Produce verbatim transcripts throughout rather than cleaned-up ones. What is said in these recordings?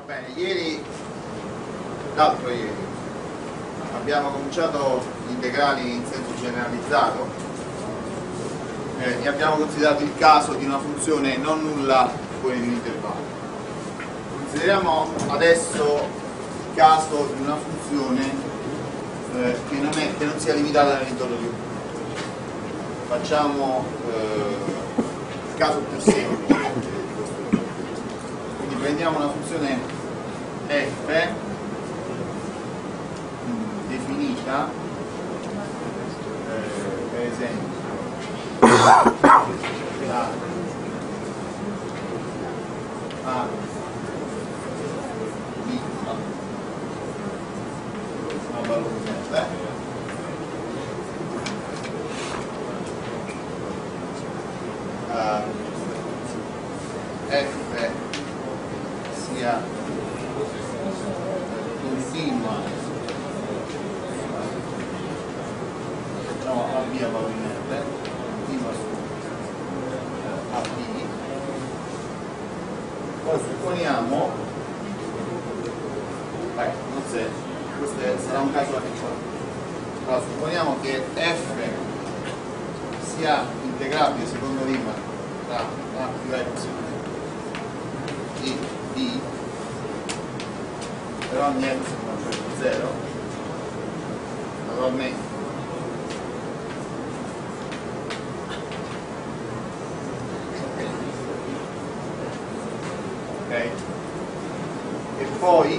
bene, ieri, l'altro ieri, abbiamo cominciato gli integrali in senso generalizzato eh, e abbiamo considerato il caso di una funzione non nulla con un intervallo. Consideriamo adesso il caso di una funzione eh, che, non è, che non sia limitata nell'intorno di un punto. Facciamo eh, il caso più semplice. Quindi prendiamo una funzione f definita eh, per esempio da a b una valore uh, f sia continua, facciamo a b a valore n, continua su a b. Poi supponiamo, beh, non se questo sarà un caso allora, supponiamo che f sia integrabile secondo rima da a più epsilon di b per ogni epsilon cioè zero, naturalmente ok, e poi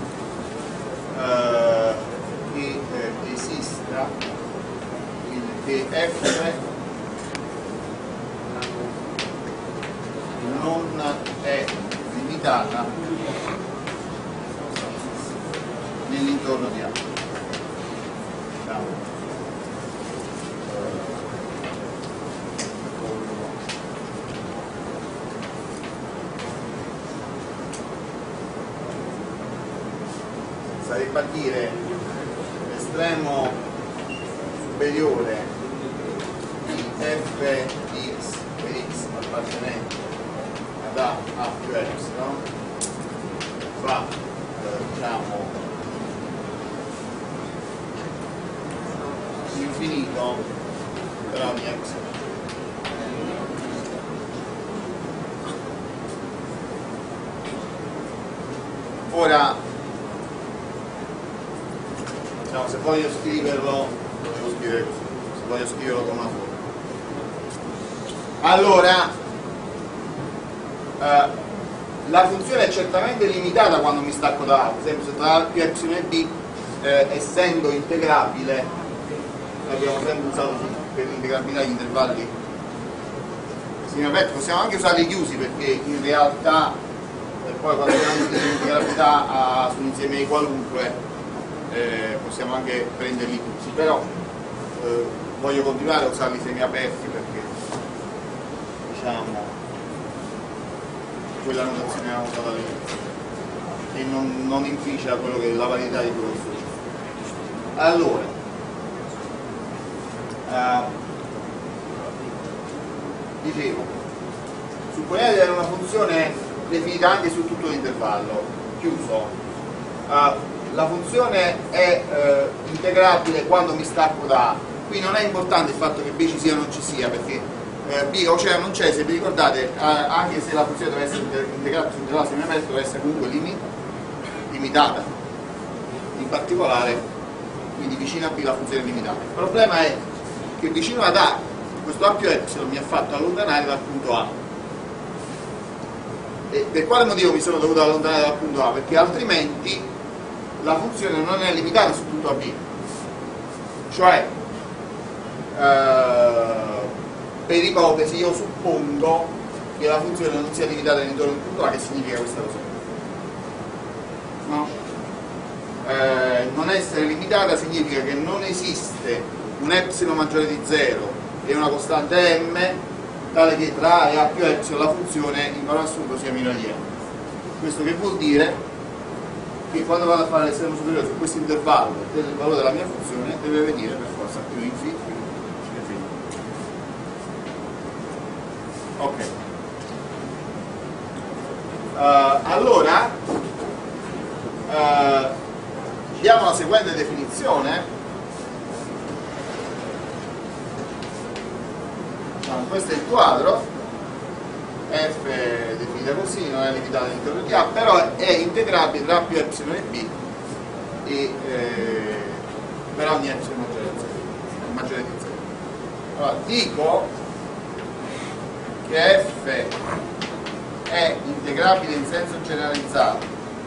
eh, che eh, esista il, che f non è limitata nell'intorno di A. Sarebbe a dire l'estremo superiore di f di x per x appartenente ad A a più epsilon fa eh, diciamo infinito per ogni epsilon. Ora diciamo, se voglio scriverlo lo devo scrivere così, se voglio scriverlo con una forma, allora eh, la funzione è certamente limitata quando mi stacco da A, per esempio se tra A più epsilon e b eh, essendo integrabile, l'abbiamo sempre usato per l'integrabilità degli intervalli simili, possiamo anche usarli chiusi perché in realtà eh, poi quando abbiamo l'integrabilità su un insieme di qualunque eh, possiamo anche prenderli chiusi, però eh, voglio continuare a usarli semiaperti perché diciamo quella notazione abbiamo usata all'inizio e non, non inficia quello che è la validità di quello che succede. Allora Uh, dicevo, supponiamo di avere una funzione definita anche su tutto l'intervallo chiuso. Uh, la funzione è uh, integrabile quando mi stacco da A. Qui non è importante il fatto che B ci sia o non ci sia, perché uh, B o c'è o non c'è, se vi ricordate, uh, anche se la funzione deve essere integrata su intervallo semiaperto, deve essere comunque limit limitata. In particolare, quindi vicino a B la funzione è limitata. Il problema è che vicino ad A questo A più epsilon mi ha fatto allontanare dal punto A. E per quale motivo mi sono dovuto allontanare dal punto A? Perché altrimenti la funzione non è limitata su tutto A B. Cioè eh, per ipotesi io suppongo che la funzione non sia limitata all'intorno del punto A. Che significa questa cosa? No? Eh, non essere limitata significa che non esiste un epsilon maggiore di zero e una costante m tale che tra A e A più epsilon la funzione in valore assoluto sia minore di m. Questo che vuol dire che quando vado a fare l'estremo superiore su questo intervallo del valore della mia funzione deve venire per forza più infinito. Ok. Uh, allora seguente definizione, diciamo, questo è il quadro, f definita così, non è limitata all'interno di A, però è integrabile tra A più epsilon e B e, eh, per ogni epsilon maggiore di zero, maggiore di zero. Allora, dico che f è integrabile in senso generalizzato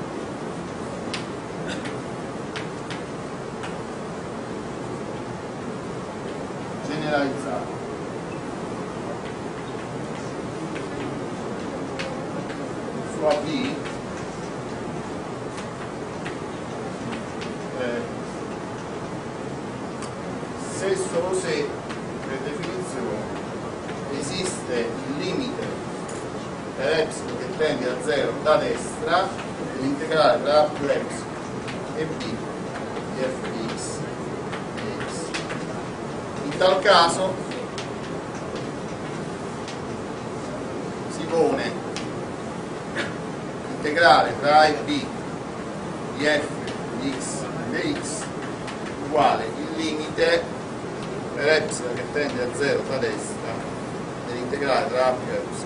generalizzato su A B eh, se solo se per definizione esiste il limite per epsilon che tende a zero da destra dell'integrale tra A più epsilon e B di f di x e x. In tal caso si pone l'integrale tra A e B di f di x e x uguale il limite per epsilon che tende a zero da destra dell'integrale tra A più epsilon.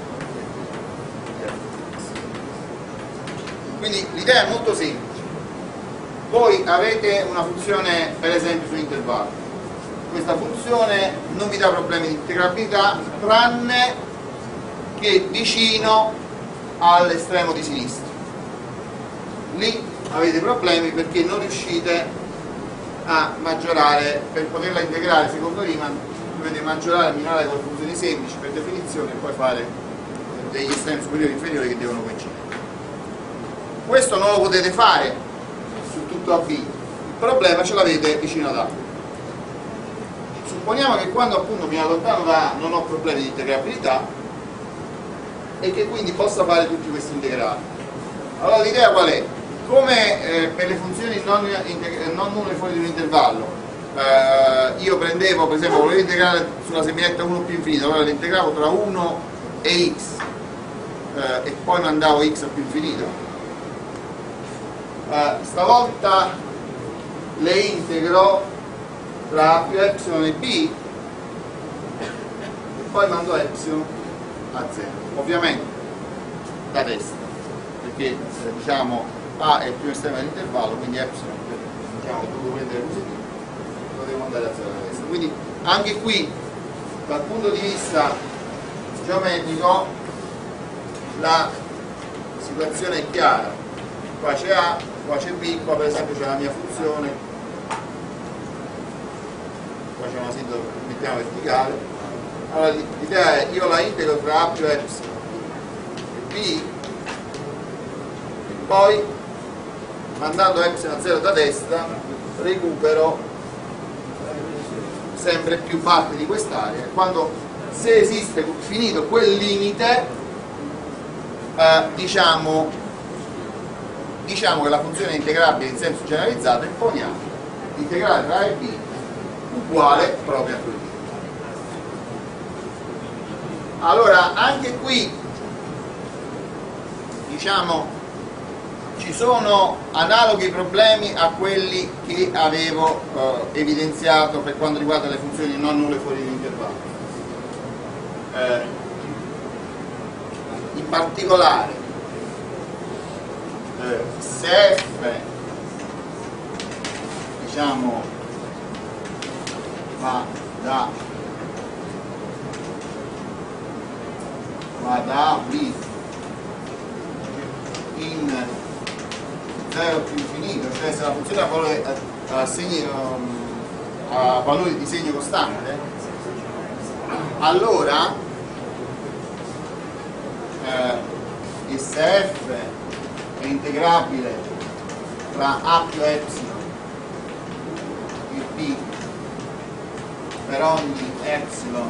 Quindi l'idea è molto semplice. Voi avete una funzione, per esempio, su intervallo. Questa funzione non vi dà problemi di integrabilità, tranne che vicino all'estremo di sinistra. Lì avete problemi perché non riuscite a maggiorare, per poterla integrare secondo Riemann dovete maggiorare e minorare con funzioni semplici per definizione e poi fare degli estremi superiori e inferiori che devono coincidere. Questo non lo potete fare su tutto A B, il problema ce l'avete vicino ad A. Supponiamo che quando appunto mi allontano da A non ho problemi di integrabilità e che quindi possa fare tutti questi integrali. Allora l'idea qual è? Come eh, per le funzioni non, non nulle fuori di un intervallo, eh, io prendevo, per esempio, volevo integrare sulla semiretta uno più infinito, allora l'integravo tra uno e x eh, e poi mandavo x a più infinito. Uh, stavolta le integro tra A più epsilon e B e poi mando epsilon a zero, ovviamente da destra, perché eh, diciamo A è il più estremo dell'intervallo, quindi epsilon diciamo, devo prendere positivo, lo devo mandare a zero da destra. Quindi anche qui dal punto di vista geometrico la situazione è chiara. Qua c'è A, qua c'è B, qua per esempio c'è la mia funzione, qua c'è una sintesi che mettiamo verticale. Allora l'idea è io la integro tra A più epsilon e B e poi mandando epsilon a zero da destra recupero sempre più parte di quest'area. Quando se esiste finito quel limite eh, diciamo diciamo che la funzione è integrabile in senso generalizzato e poniamo l'integrale tra A e B uguale proprio a quello. Allora anche qui diciamo ci sono analoghi problemi a quelli che avevo eh, evidenziato per quanto riguarda le funzioni non nulle fuori dell'intervallo. Eh, in particolare se f diciamo va da va da A B in zero più infinito, cioè se la funzione ha valore a, a, segni, a valori di segno costante, allora eh, se f è integrabile tra A più epsilon e B per ogni epsilon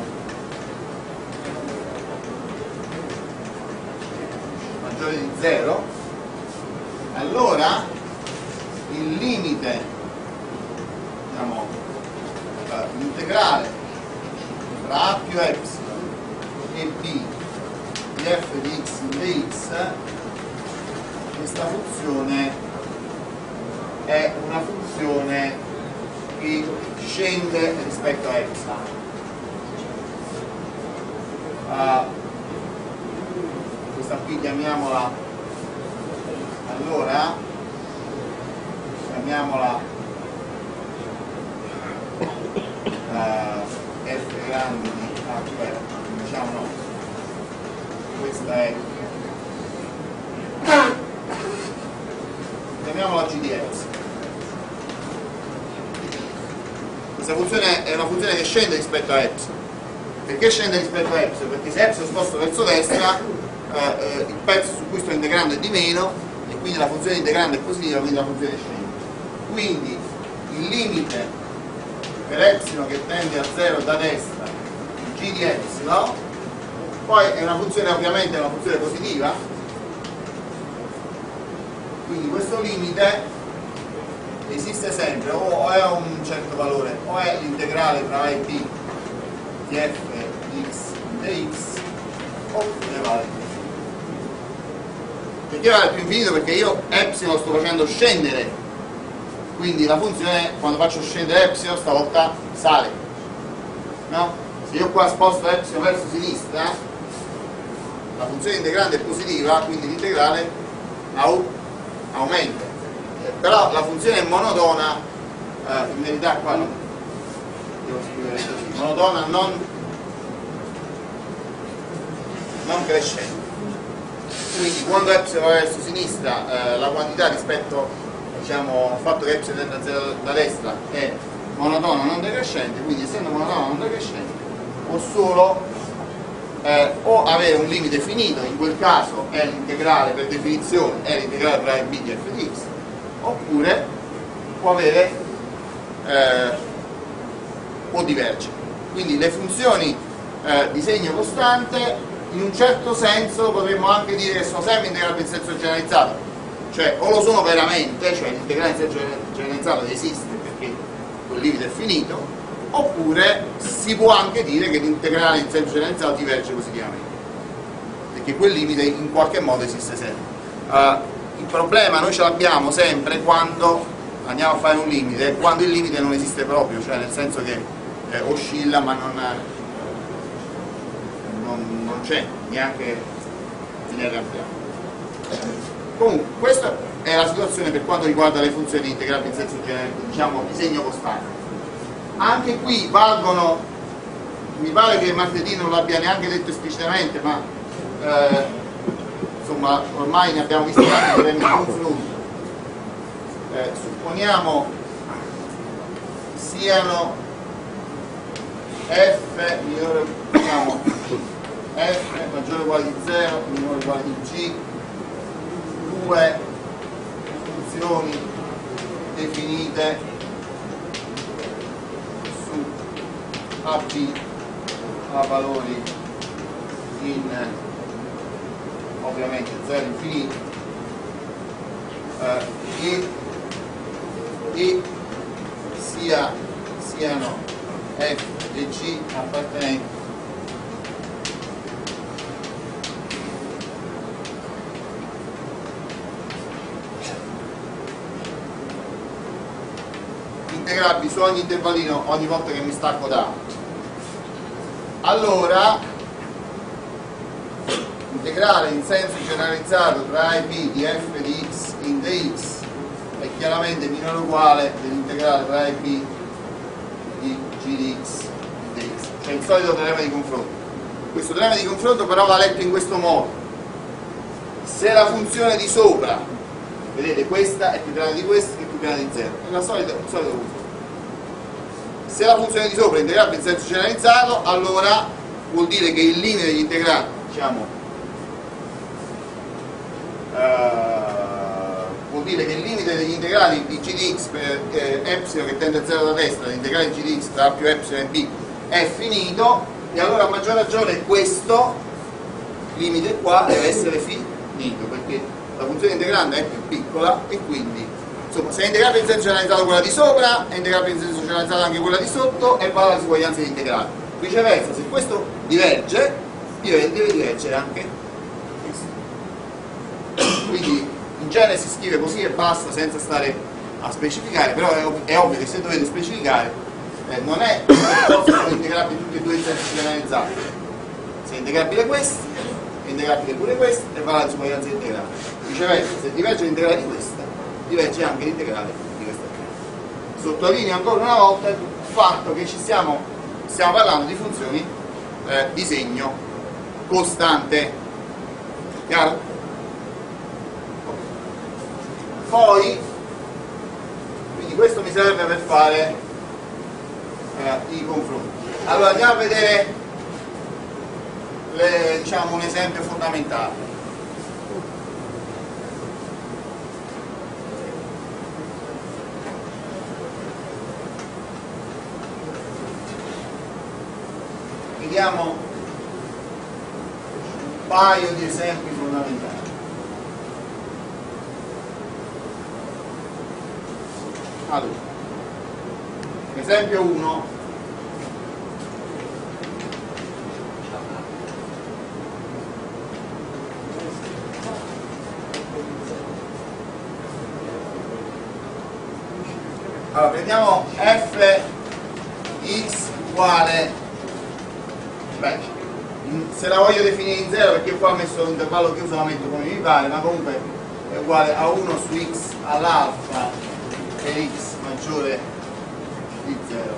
maggiore di zero, allora il limite, diciamo, l'integrale tra A più epsilon e B di f di x in dx, questa funzione è una funzione che scende rispetto a epsilon. Uh, questa qui chiamiamola, allora chiamiamola uh, f grande di ah, aspetta, diciamo no, questa è, chiamiamola G di X. Questa funzione è una funzione che scende rispetto a epsilon. Perché scende rispetto a epsilon? Perché se epsilon sposto verso destra, eh, eh, il pezzo su cui sto integrando è di meno e quindi la funzione integrando è positiva, quindi la funzione scende. Quindi il limite per epsilon che tende a zero da destra, G di epsilon, poi è una funzione, ovviamente è una funzione positiva, quindi questo limite esiste sempre, o è un certo valore, o è l'integrale tra A e B di f di x dx, oppure vale più infinito. Perché vale più infinito? Perché io epsilon sto facendo scendere, quindi la funzione quando faccio scendere epsilon stavolta sale, no? Se io qua sposto epsilon verso sinistra, la funzione integrante è positiva, quindi l'integrale au aumenta. Però la funzione è monotona, eh, in verità qua non devo scrivere così, monotona non, non crescente. Quindi quando epsilon va verso sinistra, eh, la quantità rispetto, diciamo, al fatto che epsilon tende a zero da destra è monotona non decrescente, quindi essendo monotona non decrescente può solo eh, o avere un limite finito, in quel caso è l'integrale, per definizione è l'integrale tra A e B di f di x, oppure può avere eh, può divergere. Quindi le funzioni eh, di segno costante in un certo senso potremmo anche dire che sono sempre integrabili in senso generalizzato, cioè o lo sono veramente, cioè l'integrale in senso generalizzato esiste perché quel limite è finito, oppure si può anche dire che l'integrale in senso generalizzato diverge positivamente perché quel limite in qualche modo esiste sempre. Uh, il problema noi ce l'abbiamo sempre quando andiamo a fare un limite e quando il limite non esiste proprio, cioè nel senso che eh, oscilla ma non, non, non c'è neanche in R ampliato. Comunque questa è la situazione per quanto riguarda le funzioni integrabili in senso generale, diciamo di segno costante. Anche qui valgono, mi pare che martedì non l'abbia neanche detto esplicitamente, ma eh, insomma ormai ne abbiamo visti tanti di confronto. Eh, supponiamo siano f minore, diciamo, f maggiore o uguale di zero, minore o uguale di g, due funzioni definite su A B a valori in ovviamente zero infinito eh, e, e sia, siano f e g appartenenti integrabili su ogni intervallino ogni volta che mi stacco da A. Allora integrale in senso generalizzato tra A e B di f di x in dx è chiaramente minore o uguale dell'integrale tra A e B di g di x in dx, cioè il solito teorema di confronto. Questo teorema di confronto però va letto in questo modo: se la funzione di sopra, vedete, questa è più grande di questa che è più grande di zero, è la solita, il solito confronto. Se la funzione di sopra è integrabile in senso generalizzato, allora vuol dire che il limite degli integrali, diciamo, uh, vuol dire che il limite degli integrali di g di x per eh, epsilon che tende a zero da destra, l'integrale di g di x tra a più epsilon e b è finito, e allora a maggior ragione questo limite qua deve essere finito, perché la funzione integrante è più piccola e quindi, insomma, se è integrabile in senso generalizzato quella di sopra, è integrabile in senso generalizzato anche quella di sotto e va alla disuguaglianza di integrale. Viceversa, se questo diverge, deve divergere anche questo. Quindi in genere si scrive così e basta, senza stare a specificare, però è, ov è ovvio che se dovete specificare eh, non è per forza sono integrabili tutti e due i semplici generalizzati, se è integrabile questo, è integrabile pure questo e va la disuguaglianza integrale. Viceversa, se diverge l'integrale di questa, diverge anche l'integrale di questa. Sottolineo ancora una volta il fatto che ci stiamo, stiamo parlando di funzioni eh, di segno costante. Chiaro? Poi, quindi questo mi serve per fare eh, i confronti. Allora andiamo a vedere le, diciamo, un esempio fondamentale. Vediamo un paio di esempi fondamentali. Allora, esempio uno. Allora, prendiamo f x uguale, beh, se la voglio definire in zero, perché qua ho messo l'intervallo chiuso, la metto come mi pare, ma comunque è uguale a uno su x all'alfa per x maggiore di zero.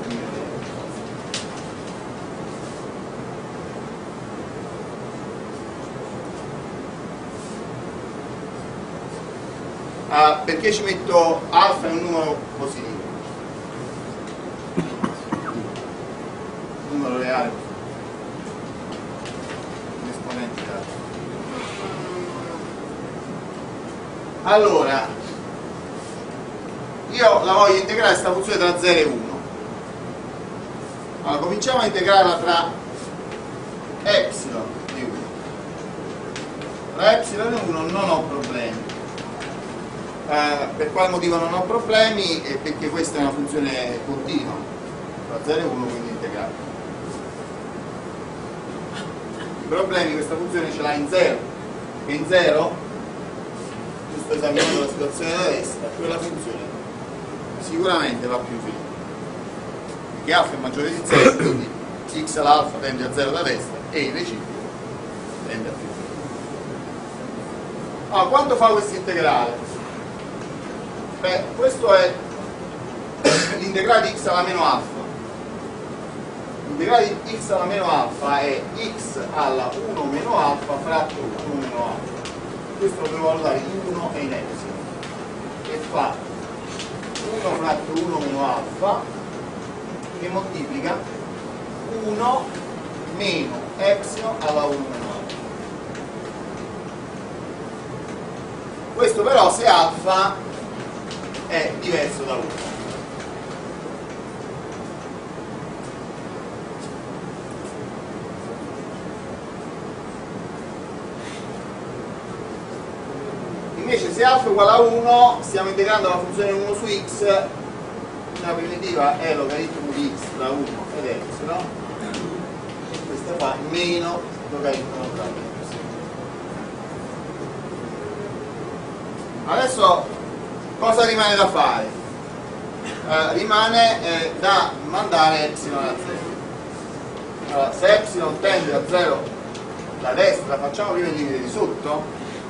Ah, perché ci metto alfa in un numero positivo? Un numero reale, un esponente reale. Allora, io la voglio integrare questa funzione tra zero e uno. Allora, cominciamo a integrarla tra epsilon di uno. Tra epsilon e uno non ho problemi. Eh, per quale motivo non ho problemi? Eh, perché questa è una funzione continua, tra zero e uno, quindi integrale. I problemi questa funzione ce l'ha in zero, che in zero, sto esaminando la situazione da destra, quella funzione sicuramente va più infinita, perché alfa è maggiore di zero, quindi x all'alfa tende a zero da destra e il reciproco tende a più infinito. Allora, quanto fa questo integrale? Beh, questo è l'integrale di x alla meno alfa. L'integrale di x alla meno alfa è x alla uno meno alfa fratto uno meno alfa. Questo lo devo valutare in uno e in epsilon, e fa uno fratto uno meno alfa che moltiplica uno meno epsilon alla uno meno alfa. Questo però se alfa è diverso da uno. Invece se alfa è uguale a uno, stiamo integrando la funzione uno su x, la primitiva è logaritmo di x da uno ed epsilon, e questa fa meno logaritmo naturale di epsilon. Adesso cosa rimane da fare? Eh, rimane eh, da mandare epsilon a zero. Allora, se epsilon tende a zero da destra, facciamo prima il limite di sotto.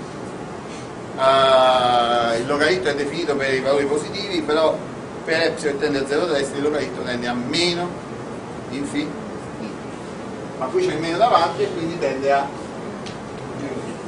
Uh, il logaritmo è definito per i valori positivi, però per epsilon tende a zero da destra il logaritmo tende a meno infinito, ma qui c'è il meno davanti e quindi tende a più infinito.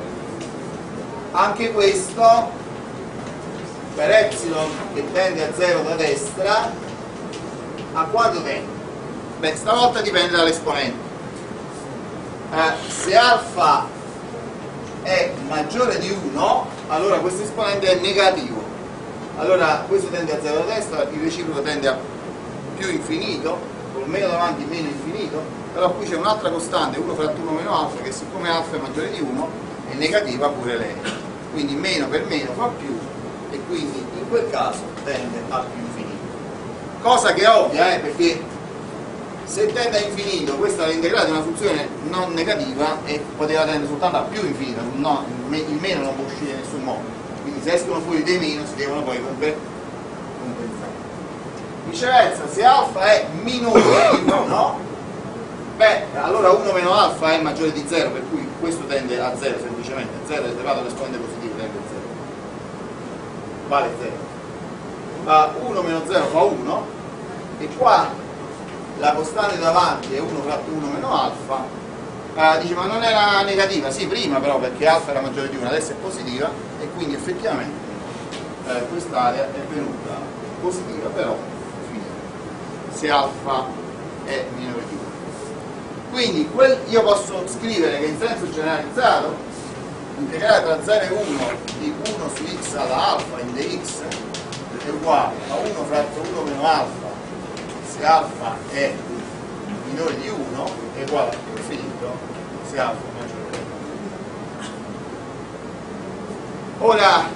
Anche questo per epsilon che tende a zero da destra a quanto tende? Beh, stavolta dipende dall'esponente. Uh, se alfa è maggiore di uno, allora questo esponente è negativo, allora questo tende a zero da destra, il reciproco tende a più infinito, col meno davanti meno infinito, però qui c'è un'altra costante, uno fratto uno meno alfa, che siccome alfa è maggiore di uno è negativa pure lei, quindi meno per meno fa più, e quindi in quel caso tende a più infinito, cosa che è ovvia, eh, perché se tende a infinito, questa è l'integrale di una funzione non negativa e poteva tendere soltanto a più infinito, no, il meno non può uscire in nessun modo, quindi se escono fuori dei meno si devono poi comunque compensato. Viceversa, se alfa è minore di uno, beh, allora uno meno alfa è maggiore di zero, per cui questo tende a zero semplicemente. zero elevato all'esponente positivo tende a zero. Vale zero. Uh, uno meno zero fa uno, e qua la costante davanti è uno fratto uno meno alfa. Uh, dice, ma non era negativa? Sì, prima però, perché alfa era maggiore di uno, adesso è positiva, e quindi effettivamente eh, quest'area è venuta positiva, però se alfa è minore di uno. Quindi quel, io posso scrivere che in senso generalizzato integrare tra zero e uno di uno su x alla alfa in dx è uguale a uno fratto uno meno alfa se alfa è minore di uno è uguale a infinito se alfa è maggiore di uno. Ora,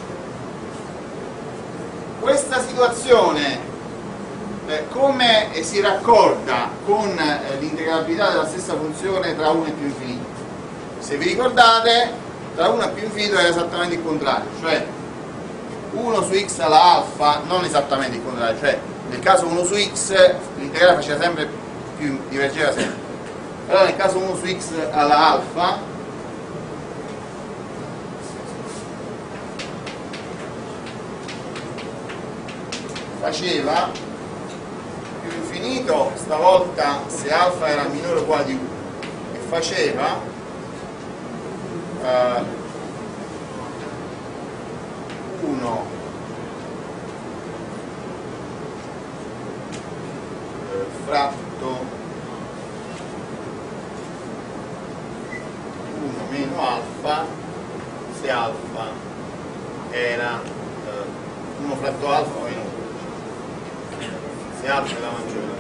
questa situazione eh, come si raccorda con eh, l'integrabilità della stessa funzione tra uno e più infinito? Se vi ricordate, tra uno e più infinito era esattamente il contrario, cioè uno su x alla alfa, non esattamente il contrario, cioè nel caso uno su x l'integrale faceva sempre più, divergeva sempre. Allora nel caso uno su x alla alfa faceva più infinito stavolta se alfa era minore o uguale di uno, e faceva uh, uno fratto uno meno alfa se alfa era uh, uno fratto alfa meno uno se alfa è la maggiore.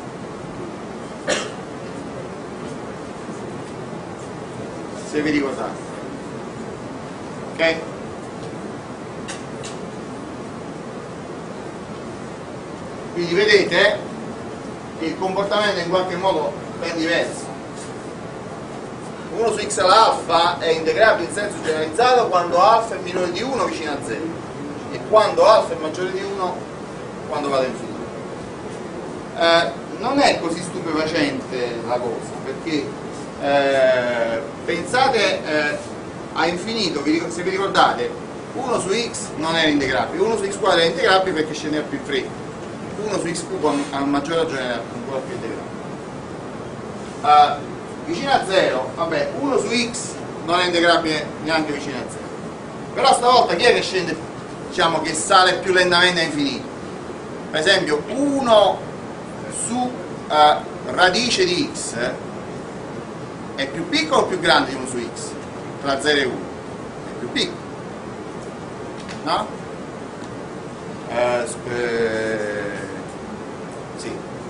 Se vi ricordate, ok? Quindi vedete che il comportamento è in qualche modo ben diverso. uno su x alla alfa è integrabile in senso generalizzato quando alfa è minore di uno vicino a zero, e quando alfa è maggiore di uno quando va all'infinito. Eh, non è così stupefacente la cosa, perché eh, pensate eh, a infinito, se vi ricordate, uno su x non era integrabile, uno su x quadro era integrabile perché scendeva più in fretta, uno su x cubo a maggior ragione era ancora più integrabile. Uh, vicino a zero, vabbè, uno su x non è integrabile neanche vicino a zero, però stavolta chi è che scende, diciamo che sale più lentamente a infinito? Per esempio uno su uh, radice di x è più piccolo o più grande di uno su x? Tra zero e uno è più piccolo, no? Uh, eh, sì,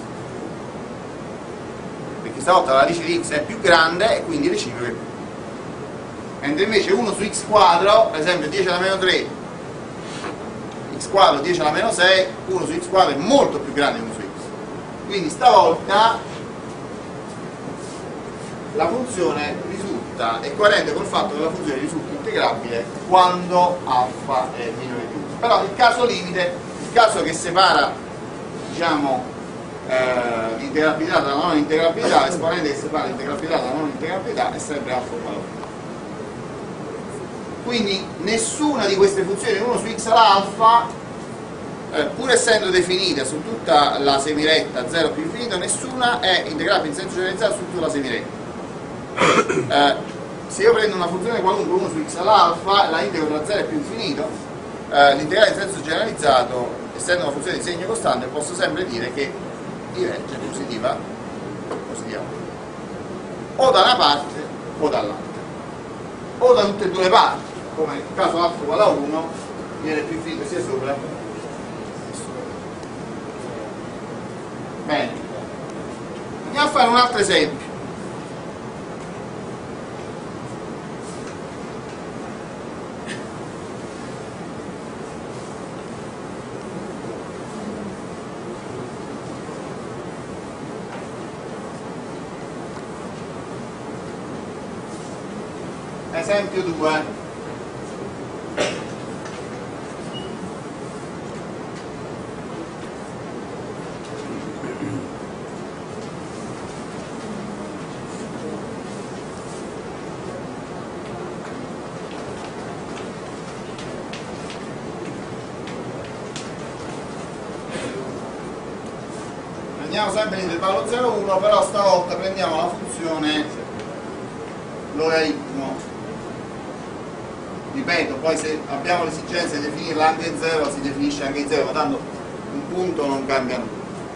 perché stavolta la radice di x è più grande e quindi reciproca è più, mentre invece uno su x quadro, per esempio dieci alla meno tre, x quadro dieci alla meno sei, uno su x quadro è molto più grande di uno su x. Quindi stavolta la funzione risulta, è coerente col fatto che la funzione risulta integrabile quando alfa è minore di uno. Però il caso limite, il caso che separa, diciamo, eh, l'integrabilità dalla non integrabilità, l'esponente che separa l'integrabilità dalla non integrabilità è sempre alfa uguale a uno. Quindi nessuna di queste funzioni uno su x all'alfa, Eh, pur essendo definita su tutta la semiretta zero più infinito, nessuna è integrabile in senso generalizzato su tutta la semiretta. Eh, se io prendo una funzione qualunque uno su x all'alfa, la integro tra zero e più infinito, eh, l'integrale in senso generalizzato, essendo una funzione di segno costante, posso sempre dire che diverge positiva, positiva o da una parte o dall'altra, o da tutte e due le parti, come nel caso alfa uguale a uno viene più infinito sia sopra. Bene, andiamo a fare un altro esempio. Esempio due. rimaniamo sempre l'intervallo zero uno, però stavolta prendiamo la funzione logaritmo. Ripeto, poi se abbiamo l'esigenza di definirla anche in zero, si definisce anche in zero, ma tanto un punto non cambia nulla.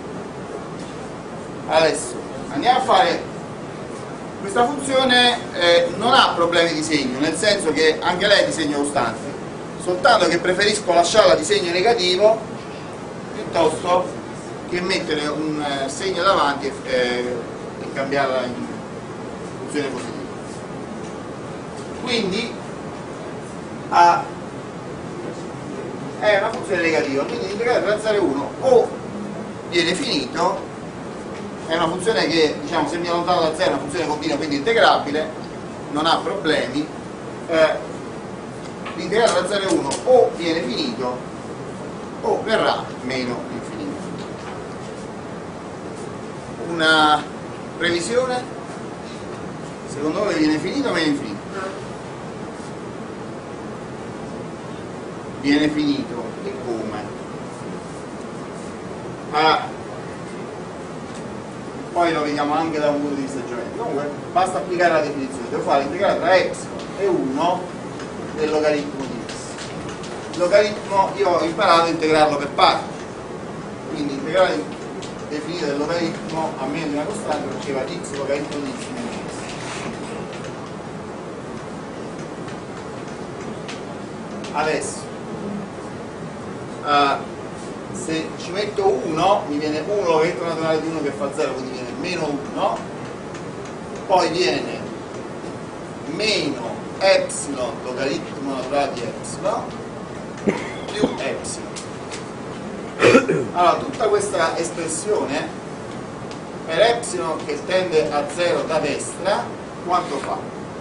Adesso andiamo a fare questa funzione, eh, non ha problemi di segno, nel senso che anche lei è di segno costante, soltanto che preferisco lasciarla di segno negativo piuttosto che mettere un eh, segno davanti e, eh, e cambiarla in funzione positiva. Quindi a, è una funzione negativa, quindi l'integrale tra zero e uno o viene finito, è una funzione che, diciamo, se mi allontano da zero è una funzione continua, quindi integrabile, non ha problemi. Eh, l'integrale tra zero e uno o viene finito o verrà meno infinito. Una previsione? Secondo voi viene finito o meno infinito? Viene finito. E come? Ah, poi lo vediamo anche da un punto di vista geometrico. Comunque basta applicare la definizione. Devo fare l'integrale tra epsilon e uno del logaritmo di x. Il logaritmo io ho imparato a integrarlo per parti, quindi integrale definito del logaritmo a meno di una costante faceva x logaritmo di x meno x. Adesso uh, se ci metto uno mi viene uno logaritmo naturale di uno che fa zero, quindi viene meno uno, poi viene meno epsilon logaritmo naturale di epsilon più epsilon. Allora tutta questa espressione per epsilon che tende a zero da destra quanto fa?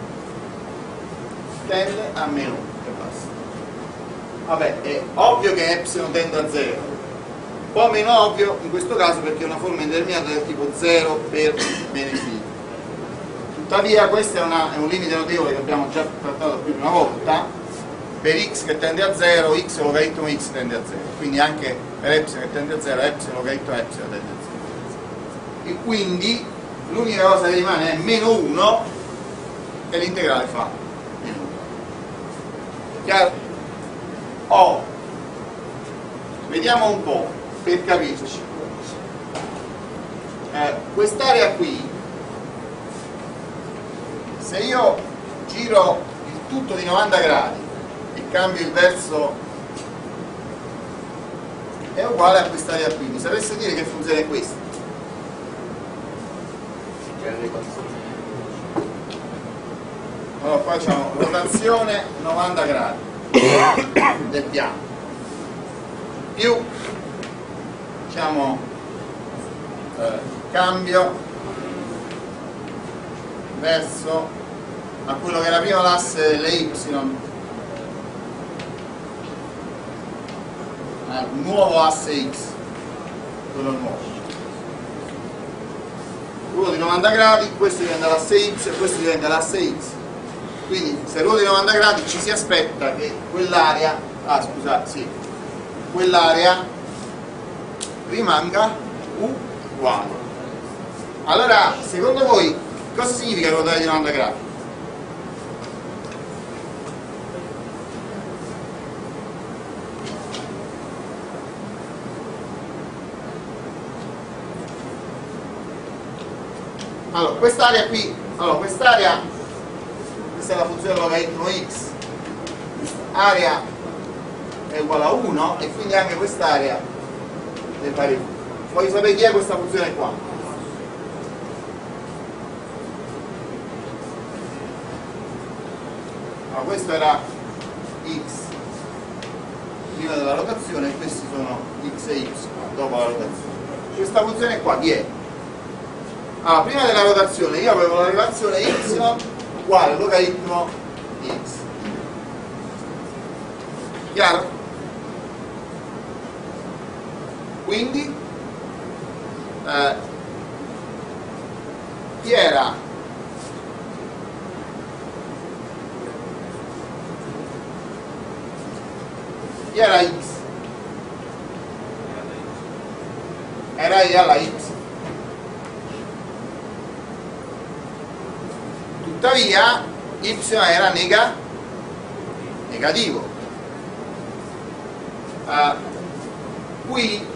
Tende a meno uno e basta. Vabbè, è ovvio che epsilon tende a zero, un po' meno ovvio in questo caso perché è una forma indeterminata del tipo zero per meno infinito. Tuttavia questo è, una, è un limite notevole che abbiamo già trattato più di una volta. Per x che tende a zero, x logaritmo x tende a zero, quindi anche per epsilon che tende a zero, epsilon logaritmo epsilon tende a zero. E quindi l'unica cosa che rimane è meno uno e l'integrale fa meno uno. Chiaro? Oh, vediamo un po' per capirci. Eh, quest'area qui, se io giro il tutto di novanta gradi e cambio il verso, è uguale a quest'area qui, mi sapesse dire che funzione è questa? Allora qua facciamo rotazione novanta gradi del piano più diciamo eh, cambio verso a quello che era prima l'asse delle y, al nuovo asse x, quello nuovo, ruolo di novanta gradi, questo diventa l'asse y e questo diventa l'asse x. Quindi se ruolo di novanta gradi ci si aspetta che quell'area, ah scusate, sì, quell'area rimanga uguale. Allora, secondo voi cosa significa ruotare di novanta gradi? Allora, quest'area qui, allora quest'area, questa è la funzione logaritmo x, area è uguale a uno e quindi anche quest'area deve fare uno. Voglio sapere chi è questa funzione qua. Allora, questo era x prima della rotazione e questi sono x e y dopo la rotazione. Questa funzione qua chi è? Allora, prima della rotazione io avevo la relazione y uguale logaritmo di x. Chiaro? Quindi eh, chi era? Chi era x? Era y alla y. tuttavia y era nega, negativo. Uh, qui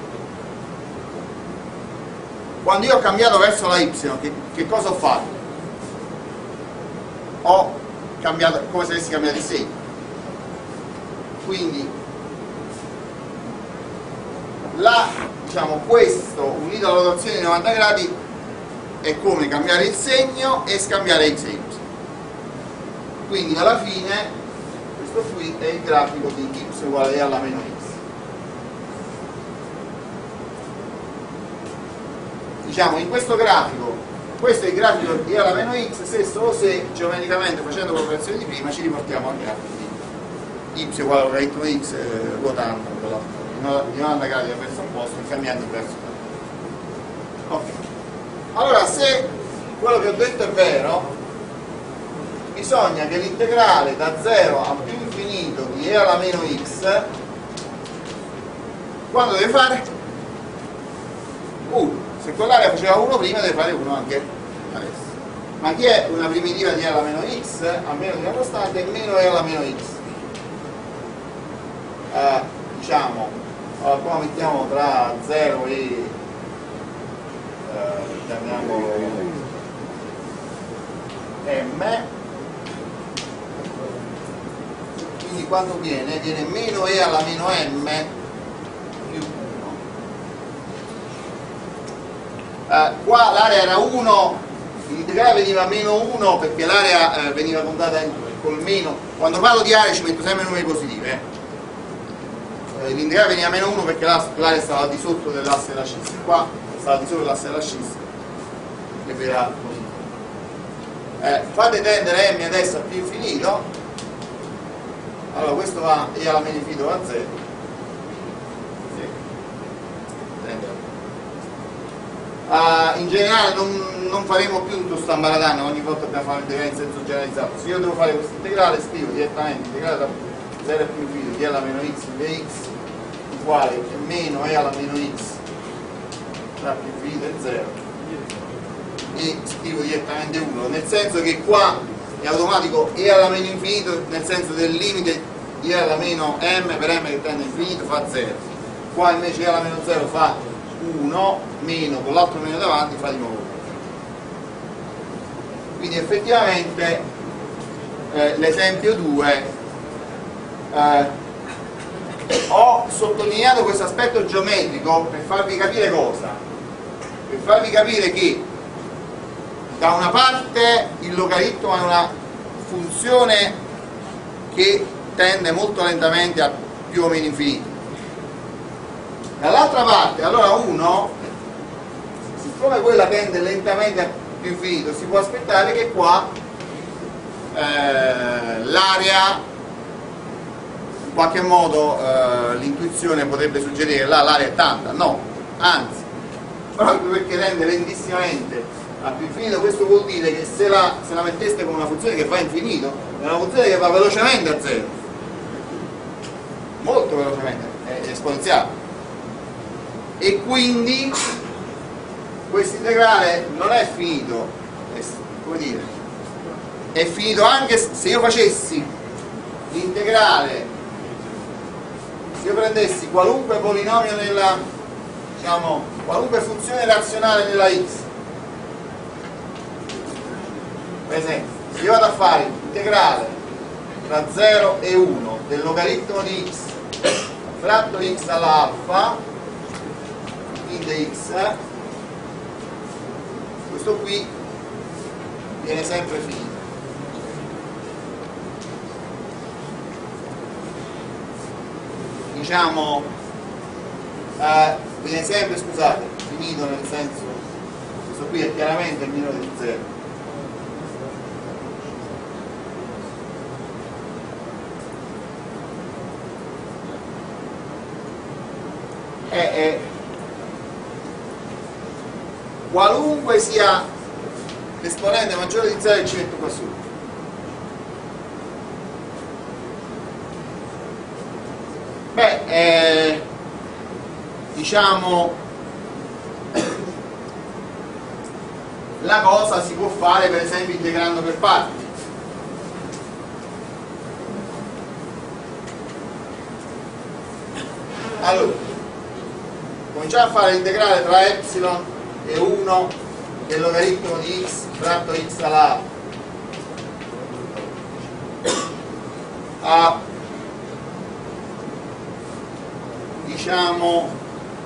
quando io ho cambiato verso la y, che, che cosa ho fatto? Ho cambiato come se avessi cambiato il segno. Quindi la, diciamo, questo unito alla rotazione di novanta gradi è come cambiare il segno e scambiare x e y. Quindi alla fine questo qui è il grafico di y uguale e alla meno x. Diciamo, in questo grafico, questo è il grafico di e alla meno x se solo se geometricamente, facendo l'operazione di prima, ci riportiamo al grafico di y uguale al logaritmo di x eh, ruotando di novanta gradi verso opposto e cambiando il verso. Ok. Allora, se quello che ho detto è vero, bisogna che l'integrale da zero a più infinito di e alla meno x, quando deve fare? uno. Se quell'area faceva uno prima, deve fare uno anche adesso. Ma chi è una primitiva di e alla meno x, a meno di una costante, meno e alla meno x? Eh, diciamo, allora, qua mettiamo tra zero e eh, chiamiamo m, quindi quando viene? Viene meno e alla meno m più uno. Eh, qua l'area era uno, l'integrale veniva meno uno perché l'area eh, veniva contata col meno. Quando parlo di area ci metto sempre numeri positivi, eh. L'integrale veniva meno uno perché l'area stava al di sotto dell'asse della scissa, qua stava al di sotto dell'asse della scissa e verrà così. Eh, fate tendere m adesso a più infinito, allora questo va e alla meno infinito va a zero. Sì. Uh, in generale non, non faremo più tutto sto ambaradano, ogni volta dobbiamo fare l'integrale in senso generalizzato. Se io devo fare questo integrale, scrivo direttamente integrale da zero a più infinito di e alla meno x dx uguale meno e alla meno x tra più infinito e zero, e scrivo direttamente uno, nel senso che qua è automatico e alla meno infinito, nel senso del limite di e alla meno m per m che tende a infinito fa zero, qua invece e alla meno zero fa uno, meno con l'altro meno davanti fa di nuovo uno. Quindi effettivamente eh, l'esempio due eh, ho sottolineato questo aspetto geometrico per farvi capire cosa? Per farvi capire che da una parte il logaritmo è una funzione che tende molto lentamente a più o meno infinito, dall'altra parte allora uno, siccome quella tende lentamente a più infinito, si può aspettare che qua eh, l'area, in qualche modo eh, l'intuizione potrebbe suggerire là l'area è tanta, no, anzi, proprio perché tende lentissimamente a più infinito, questo vuol dire che se la, se la metteste come una funzione che va a infinito, è una funzione che va velocemente a zero, molto velocemente, è esponenziale, e quindi questo integrale non è finito, è, come dire, è finito anche se io facessi l'integrale, se io prendessi qualunque polinomio nella, diciamo, qualunque funzione razionale nella x, per esempio, se io vado a fare l'integrale tra zero e uno del logaritmo di x fratto x alla alfa in dx, questo qui viene sempre finito. Diciamo, eh, viene sempre, scusate, finito nel senso, questo qui è chiaramente minore di zero. E, e qualunque sia l'esponente maggiore di zero, ci metto qua su. Beh, eh, diciamo, la cosa si può fare per esempio integrando per parti. Allora, cominciamo a fare l'integrale tra epsilon e uno del logaritmo di x fratto x alla a, a diciamo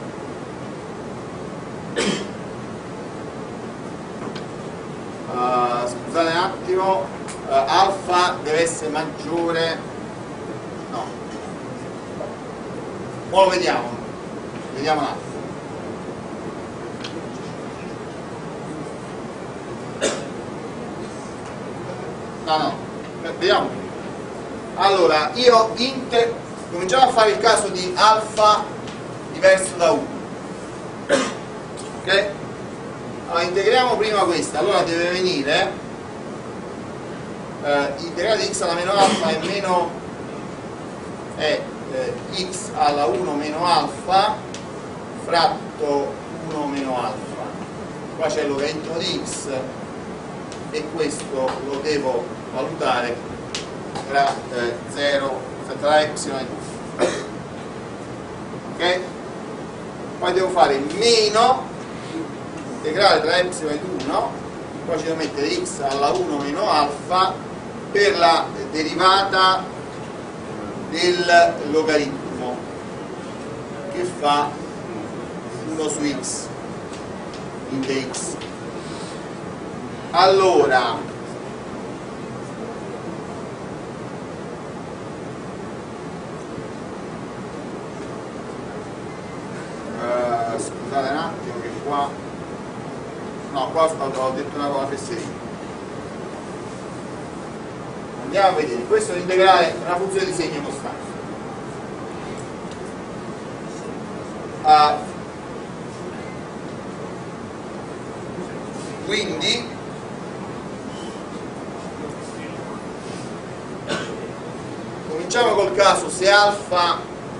uh, scusate un attimo, uh, alfa deve essere maggiore, no, ora lo vediamo, vediamo un attimo. No, no, vediamo. Allora, io inter... cominciamo a fare il caso di alfa diverso da uno. Ok? Allora, integriamo prima questa. Allora deve venire eh, integrale di x alla meno alfa è meno è eh, x alla uno meno alfa fratto uno meno alfa. Qua c'è il logaritmo di x e questo lo devo valutare tra eh, zero, tra epsilon e due. Ok? Poi devo fare meno integrale tra epsilon ed uno, poi ci devo mettere x alla uno meno alfa per la derivata del logaritmo che fa uno su x in dx. Allora, uh, scusate un attimo che qua, no, qua ho detto una cosa fesserina. Andiamo a vedere, questo è l'integrale, è una funzione di segno costante. Uh, quindi cominciamo col caso se alfa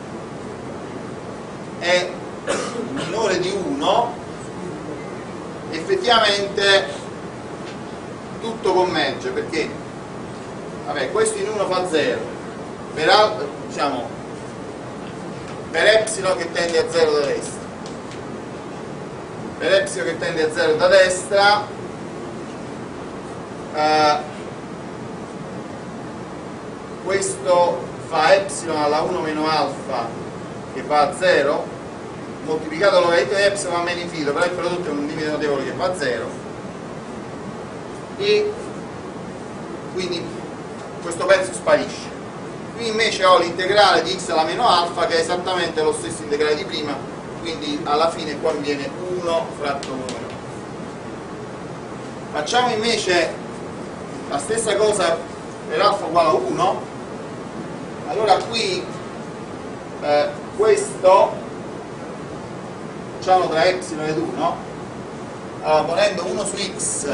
è minore di uno, effettivamente tutto converge, perché vabbè, questo in uno fa zero, per, al, diciamo, per epsilon che tende a zero da destra, per epsilon che tende a zero da destra, eh, questo fa epsilon alla uno meno alfa che va a zero, moltiplicato il logaritmo di epsilon va meno infinito, però il prodotto è un limite notevole che va a zero, e quindi questo pezzo sparisce. Qui invece ho l'integrale di x alla meno alfa che è esattamente lo stesso integrale di prima, quindi alla fine qua mi viene uno fratto uno meno. Facciamo invece la stessa cosa per alfa uguale a uno. Allora qui eh, questo facciamo tra epsilon ed uno, allora ponendo uno su x,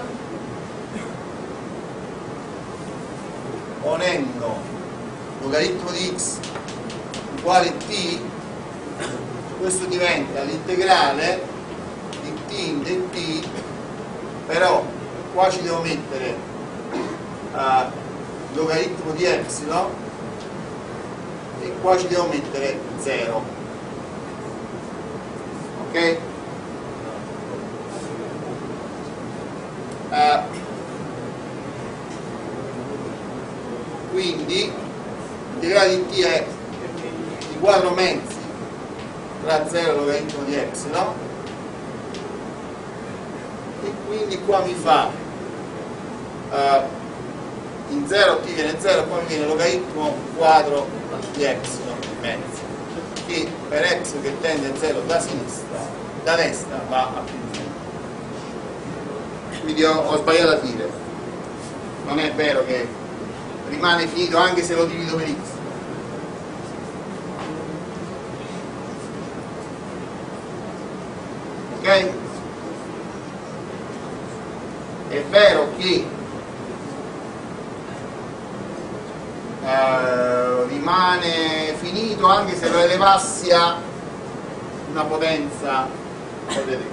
ponendo logaritmo di x uguale t, questo diventa l'integrale di t in dt, però qua ci devo mettere uh, logaritmo di epsilon e qua ci devo mettere zero. Ok? Uh, quindi l'integrale di t è di quattro mezzi tra zero e logaritmo di epsilon, e quindi qua mi fa uh, in zero t viene zero, poi mi viene logaritmo quadro di epsilon in mezzo, che per epsilon che tende a zero da sinistra, da destra va a più infinito. Quindi ho, ho sbagliato a dire, non è vero che rimane finito anche se lo divido per x. Ok? È vero che eh, rimane finito anche se lo elevassi a una potenza, vedete.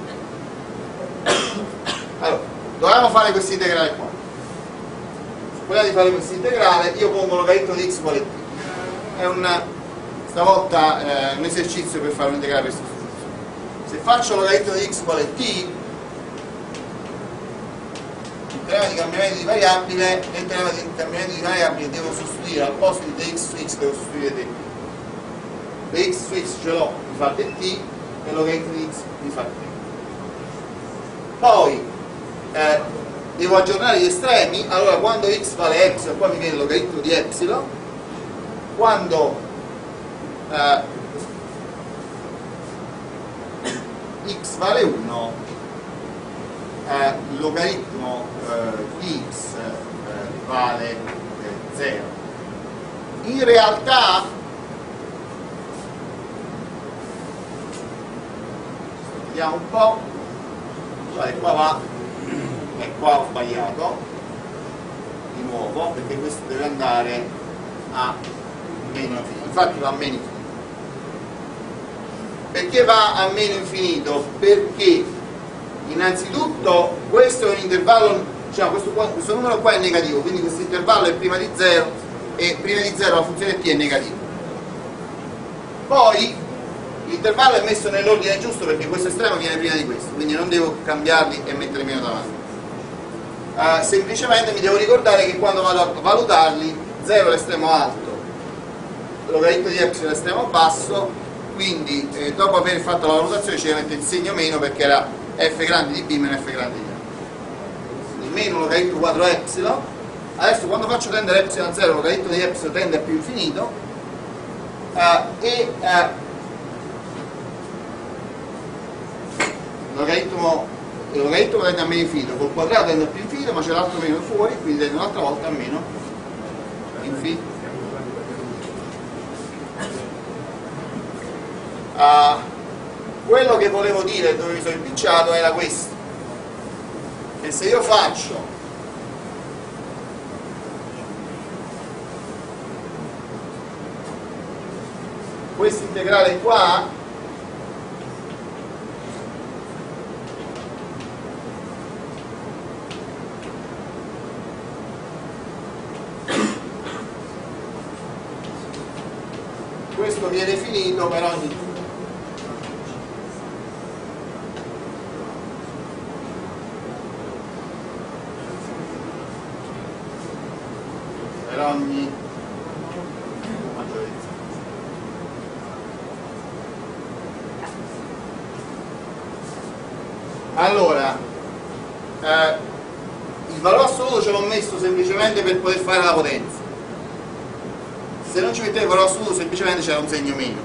Allora, dovevamo fare questo integrale qua. Su quella di fare questo integrale io pongo logaritmo di x uguale t. È un stavolta eh, un esercizio per fare un integrale per sostituzione. Se faccio logaritmo di x uguale t, il teorema di cambiamento di variabile, nel teorema di cambiamento di variabile devo sostituire al posto di dx su x, devo sostituire dt. Dx su x ce l'ho, mi fa dt, e il logaritmo di x mi fa t. Poi eh, devo aggiornare gli estremi, allora quando x vale epsilon, qua mi viene il logaritmo di epsilon, quando eh, x vale uno, eh, il logaritmo eh, di x eh, vale eh, zero. In realtà vediamo un po', guardate, qua va, e qua ho sbagliato di nuovo perché questo deve andare a meno infinito, infatti va a meno infinito. Perché va a meno infinito? Perché innanzitutto questo è un intervallo, diciamo, questo, qua, questo numero qua è negativo, quindi questo intervallo è prima di zero e prima di zero la funzione t è negativa. Poi l'intervallo è messo nell'ordine giusto perché questo estremo viene prima di questo, quindi non devo cambiarli e mettere meno davanti. Uh, semplicemente mi devo ricordare che quando vado a valutarli zero è l'estremo alto, il logaritmo di epsilon è l'estremo basso, quindi eh, dopo aver fatto la valutazione ci mette il segno meno perché era f grande di b meno f grande di a. Quindi meno logaritmo quadro epsilon. Adesso quando faccio tendere epsilon a zero il logaritmo di epsilon tende a più infinito uh, e uh, il logaritmo il logaritmo tende a meno infinito, col quadrato tende a più infinito, ma c'è l'altro meno fuori, quindi tende un'altra volta a meno infinito. Uh, quello che volevo dire, dove mi sono impicciato, era questo: che se io faccio questo integrale qua, questo viene finito per ogni per ogni maggioranza. Allora eh, il valore assoluto ce l'ho messo semplicemente per poter fare la potenza. Se non ci mettevo il valore assoluto semplicemente c'era un segno meno,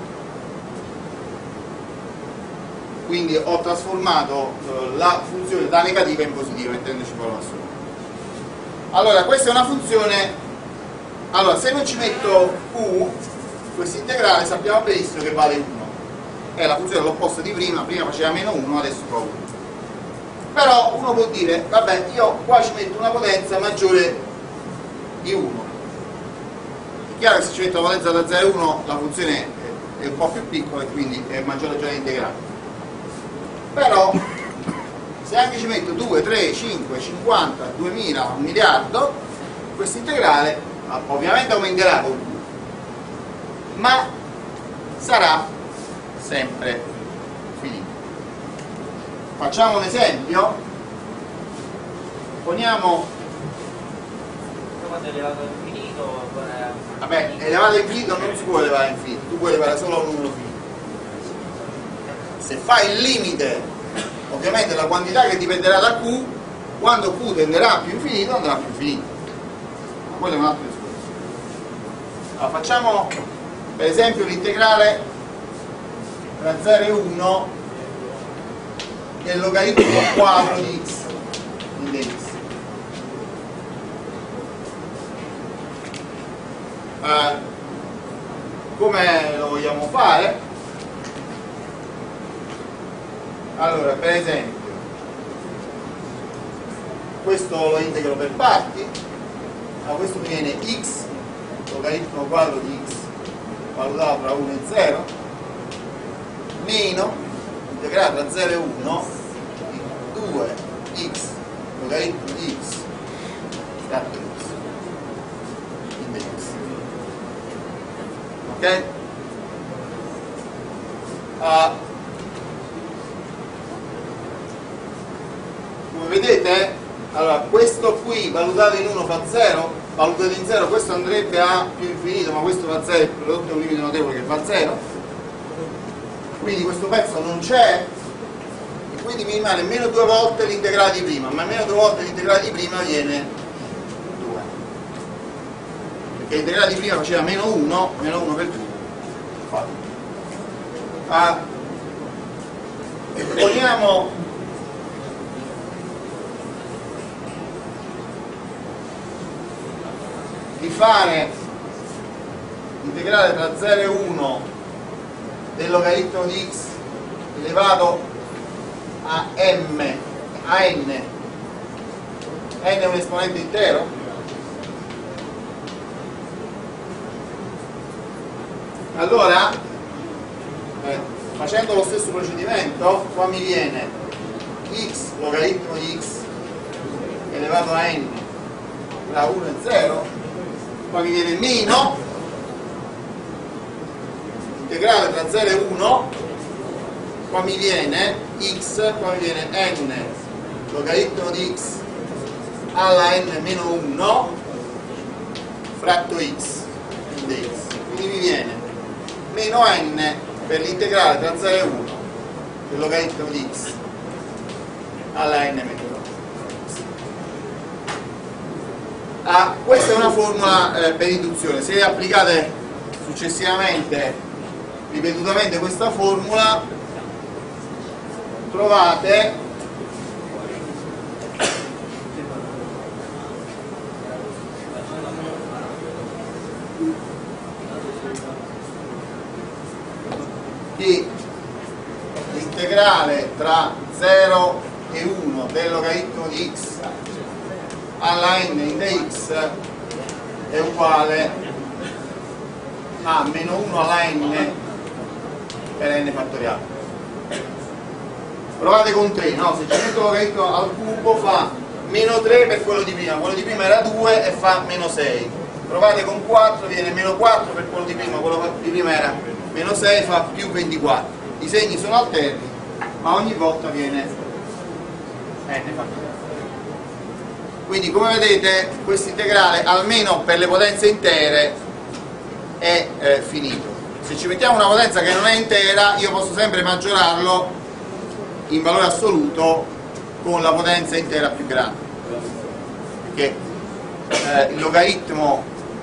quindi ho trasformato eh, la funzione da negativa in positiva mettendoci il valore assoluto. Allora questa è una funzione, allora se non ci metto q, questo integrale sappiamo benissimo che vale uno, è la funzione all'opposto di prima, prima faceva meno uno, adesso fa uno. Però uno può dire, vabbè, io qua ci metto una potenza maggiore di uno. È chiaro che se ci metto la potenza da zero a uno la funzione è un po' più piccola e quindi è maggiore ragione integrale. Però se anche ci metto due, tre, cinque, cinquanta, duemila, un miliardo, questo integrale ovviamente aumenterà con due, ma sarà sempre finito. Facciamo un esempio, poniamo, quando è elevato all'infinito, vabbè, elevato all'infinito non si può elevare all'infinito, tu puoi elevare solo a un numero finito. Se fai il limite, ovviamente la quantità che dipenderà da q, quando q tenderà a più infinito andrà a più infinito, ma quello è un altro discorso. Allora, facciamo per esempio l'integrale tra zero e uno del logaritmo quadro di x in dx. Eh, come lo vogliamo fare? Allora, per esempio, questo lo integro per parti, allora, questo mi viene x logaritmo quadro di x valutato tra uno e zero meno integrato tra zero e uno di due x logaritmo di x fratto x in dx. Ok? uh, come vedete, allora questo qui valutato in uno fa zero, valutato in zero questo andrebbe a più infinito, ma questo fa zero, il prodotto è un limite notevole che fa zero, quindi questo pezzo non c'è, e quindi mi rimane meno due volte l'integrale di prima, ma meno due volte l'integrale di prima viene due, perché l'integrale di prima faceva meno uno, meno uno per due fa due. Ah, poniamo di fare integrale tra zero e uno del logaritmo di x elevato a m a n, n è un esponente intero, allora eh, facendo lo stesso procedimento qua mi viene x logaritmo di x elevato a n tra uno e zero, qua mi viene meno integrale tra zero e uno, qua mi viene x, qua mi viene n logaritmo di x alla n meno uno fratto x dx, quindi mi viene meno n per l'integrale tra zero e uno del logaritmo di x alla n meno uno. Ah, questa è una formula eh, per induzione. Se applicate successivamente ripetutamente questa formula trovate che l'integrale tra zero e uno del logaritmo di x alla n in dx è uguale a meno uno alla n per n fattoriale. Provate con tre, no? Se ci metto il logaritmo al cubo fa meno tre per quello di prima, quello di prima era due e fa meno sei. Provate con quattro, viene meno quattro per quello di prima, quello di prima era meno sei, fa più ventiquattro. I segni sono alterni, ma ogni volta viene n fattoriale. Quindi come vedete questo integrale almeno per le potenze intere è eh, finito. Se ci mettiamo una potenza che non è intera io posso sempre maggiorarlo in valore assoluto con la potenza intera più grande, perché eh, il logaritmo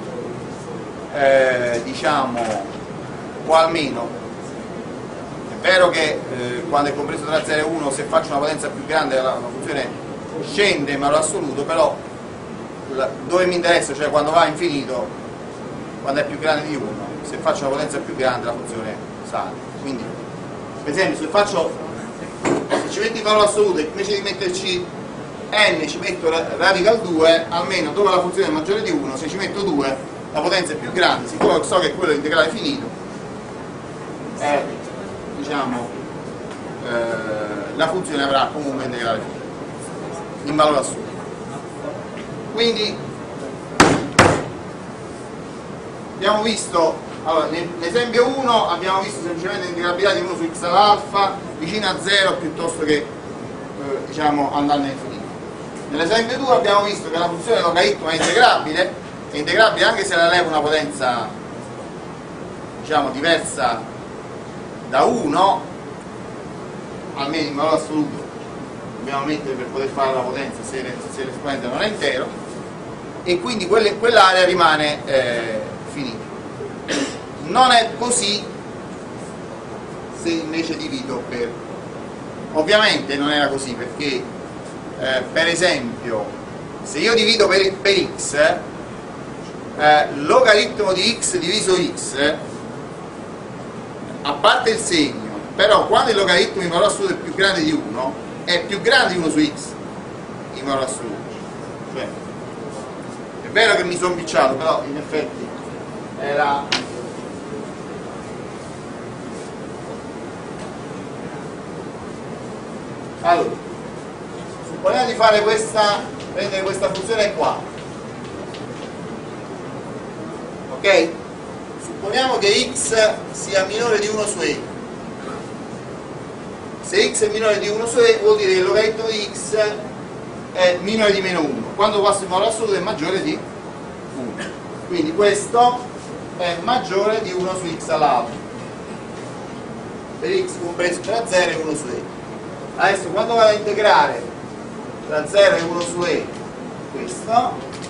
eh, diciamo, o almeno è vero che eh, quando è compreso tra zero e uno se faccio una potenza più grande la, la funzione scende in valore assoluto, però la, dove mi interessa, cioè quando va a infinito, quando è più grande di uno, se faccio una potenza più grande la funzione sale. Quindi per esempio se faccio, se ci metto in valore assoluto e invece di metterci n ci metto radical due, almeno dove la funzione è maggiore di uno, se ci metto due la potenza è più grande, siccome so che quello è l'integrale finito, è, diciamo, eh, la funzione avrà comunque integrale finito in valore assoluto. Quindi abbiamo visto, allora, nell'esempio uno abbiamo visto semplicemente l'integrabilità di uno su x all'alfa vicino a zero piuttosto che eh, diciamo andando all'infinito. Nell'esempio due abbiamo visto che la funzione logaritmo è integrabile, è integrabile anche se la levo una potenza diciamo diversa da uno, almeno in valore assoluto dobbiamo mettere per poter fare la potenza se l'esponente non è intero, e quindi quell'area rimane eh, finita. Non è così se invece divido per, ovviamente non era così perché eh, per esempio se io divido per, per x eh, logaritmo di x diviso x, a parte il segno, però quando il logaritmo in valore assoluto è più grande di uno è più grande di uno su x in valore assoluto, cioè è vero che mi sono impicciato, però in effetti era allora supponiamo di fare questa, prendere questa funzione qua, ok? Supponiamo che x sia minore di uno su e, se x è minore di uno su e vuol dire che il logaritmo di x è minore di meno uno, quando passo in valore assoluto è maggiore di uno, quindi questo è maggiore di uno su x all'altro, per x compreso tra zero e uno su e. Adesso quando vado a integrare tra zero e uno su e questo,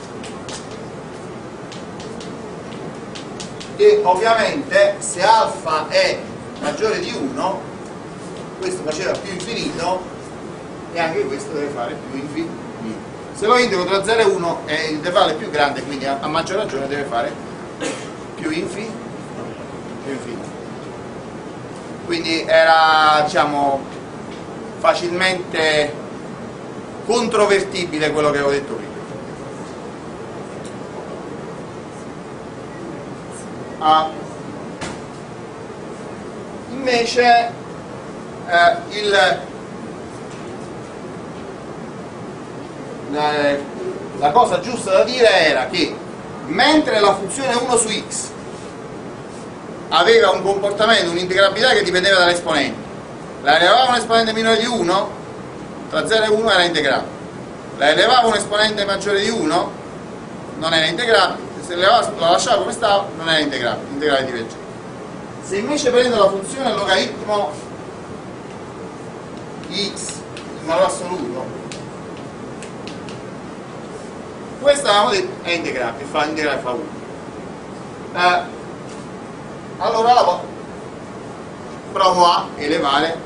e ovviamente se alfa è maggiore di uno, questo faceva più infinito e anche questo deve fare più infinito. Se lo integro tra zero e uno e l'intervallo è più grande, quindi a maggior ragione deve fare più infinito. Più infinito. Quindi era, diciamo, facilmente controvertibile quello che avevo detto prima. Ah, invece eh, il, la, la cosa giusta da dire era che mentre la funzione uno su x aveva un comportamento, un'integrabilità che dipendeva dall'esponente, la elevava un esponente minore di uno, tra zero e uno era integrabile, la elevava un esponente maggiore di uno, non era integrabile, se la lasciavo come stava non era integrabile, integrale divergente. Se invece prendo la funzione logaritmo di x in valore assoluto, questa avevamo detto è integrabile, fa integrale fa uno. Eh, allora la provo a elevare.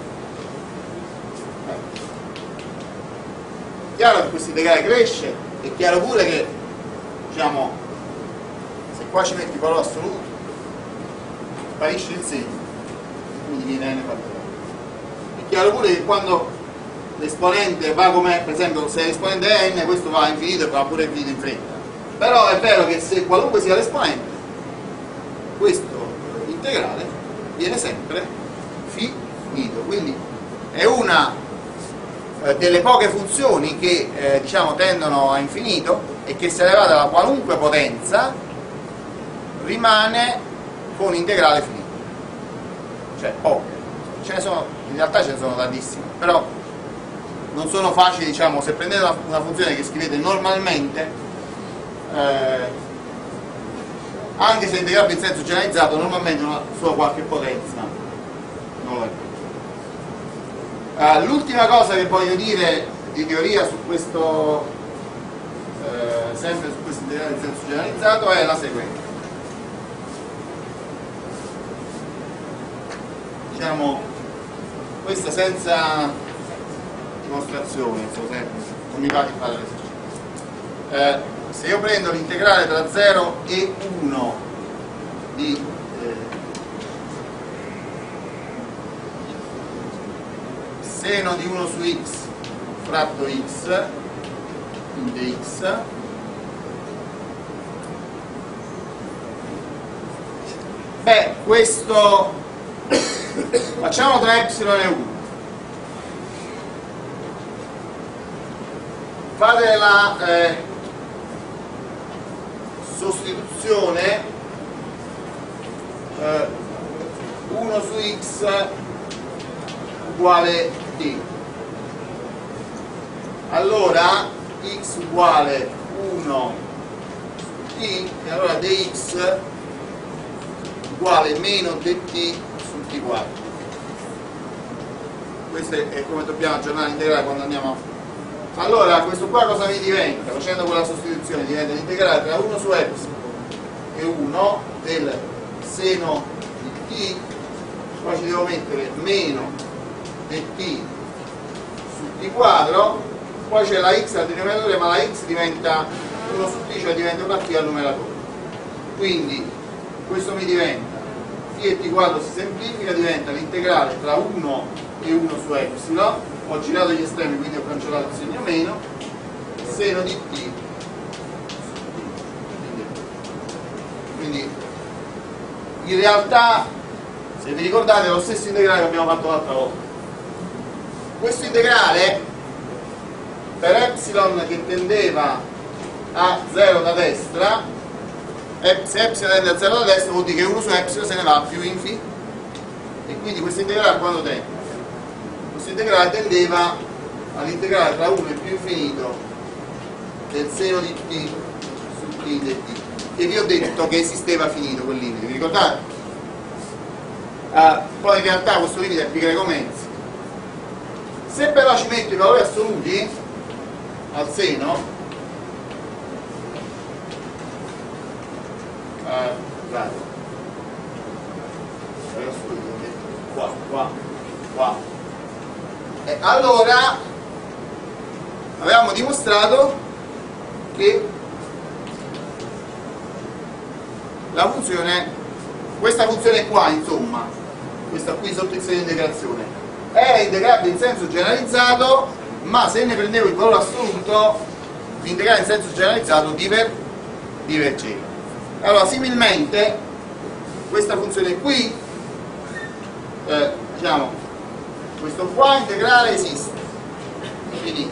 È chiaro che questo integrale cresce, è chiaro pure che, diciamo, se qua ci metti il valore assoluto sparisce il segno, quindi viene n fatto. È chiaro pure che quando l'esponente va come, per esempio, se l'esponente è n, questo va a infinito e va pure infinito in fretta. Però è vero che se qualunque sia l'esponente, questo integrale viene sempre finito. Quindi è una eh, delle poche funzioni che eh, diciamo tendono a infinito e che se elevata da qualunque potenza rimane con integrale finito. Cioè poche. Ce ne sono, in realtà ce ne sono tantissime, però non sono facili, diciamo, se prendete una, una funzione che scrivete normalmente, eh, anche se integrabile in senso generalizzato, normalmente una sua qualche potenza non lo è. Uh, l'ultima cosa che voglio dire di teoria su questo, eh, sempre su questo integrale in senso generalizzato, è la seguente. Diciamo, questa senza dimostrazione, non so se non mi va di fare l'esercizio. Eh, se io prendo l'integrale tra zero e uno di eh, seno di uno su x fratto x in dx, beh, questo facciamo tra epsilon e uno, fate la eh, sostituzione eh, uno su x uguale t, allora x uguale uno su t, e allora dx uguale meno dt su t quattro. Questo è come dobbiamo aggiornare l'integrale quando andiamo a... Allora questo qua cosa mi diventa? Facendo quella sostituzione diventa l'integrale tra uno su epsilon e uno del seno di t, poi ci devo mettere meno dt su t quadro, poi c'è la x al denominatore, ma la x diventa uno su t, cioè diventa una t al numeratore, quindi questo mi diventa t e t quadro, si semplifica, diventa l'integrale tra uno e uno su epsilon, ho girato gli estremi quindi ho cancellato il segno meno, seno di t, quindi in realtà, se vi ricordate, è lo stesso integrale che abbiamo fatto l'altra volta. Questo integrale per epsilon che tendeva a zero da destra, se epsilon tende a zero da destra vuol dire che uno su epsilon se ne va più infinito, e quindi questo integrale quando tende? Questo questo integrale tendeva all'integrale tra uno e più infinito del seno di t su t di t, e vi ho detto che esisteva finito quel limite, vi ricordate? Uh, poi in realtà questo limite è pi greco mezzo. Se però ci metto i valori assoluti al seno, uh, guardate, qua, qua, qua, e allora avevamo dimostrato che la funzione, questa funzione qua, insomma, questa qui sotto il segno di integrazione, era integrabile in senso generalizzato, ma se ne prendevo il valore assoluto, l'integrale in senso generalizzato diver, divergeva. Allora, similmente, questa funzione qui, eh, diciamo, questo qua integrale esiste, finito.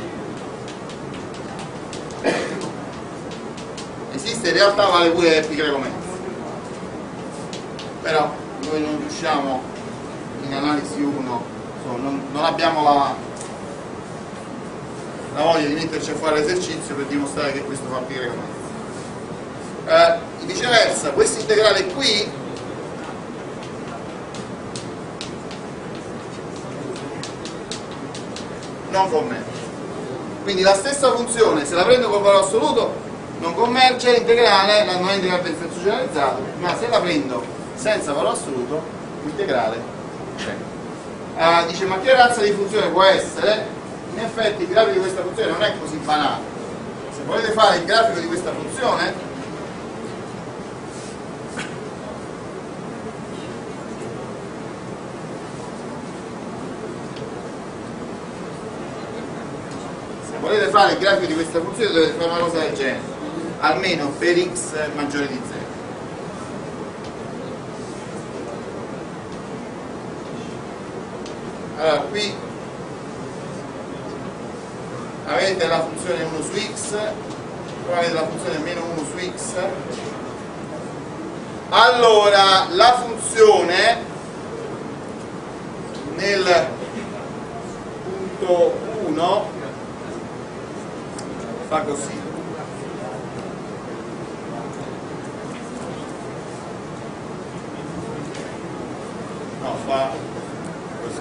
Esiste, in realtà vale pure pi greco mezzo. Però noi non riusciamo in analisi uno, insomma, non, non abbiamo la, la voglia di metterci a fare l'esercizio per dimostrare che questo fa pi greco mezzo. Eh, viceversa, questo integrale qui non converge, quindi la stessa funzione, se la prendo col valore assoluto non converge, l'integrale non è integrale in senso generalizzato, ma se la prendo senza valore assoluto, l'integrale c'è. Uh, dice, ma che razza di funzione può essere? In effetti il grafico di questa funzione non è così banale. Se volete fare il grafico di questa funzione, se volete fare il grafico di questa funzione dovete fare una cosa del genere, almeno per x maggiore di zero. Allora, qui avete la funzione uno su x, poi avete la funzione meno uno su x. Allora, la funzione nel punto uno fa così. No, fa così.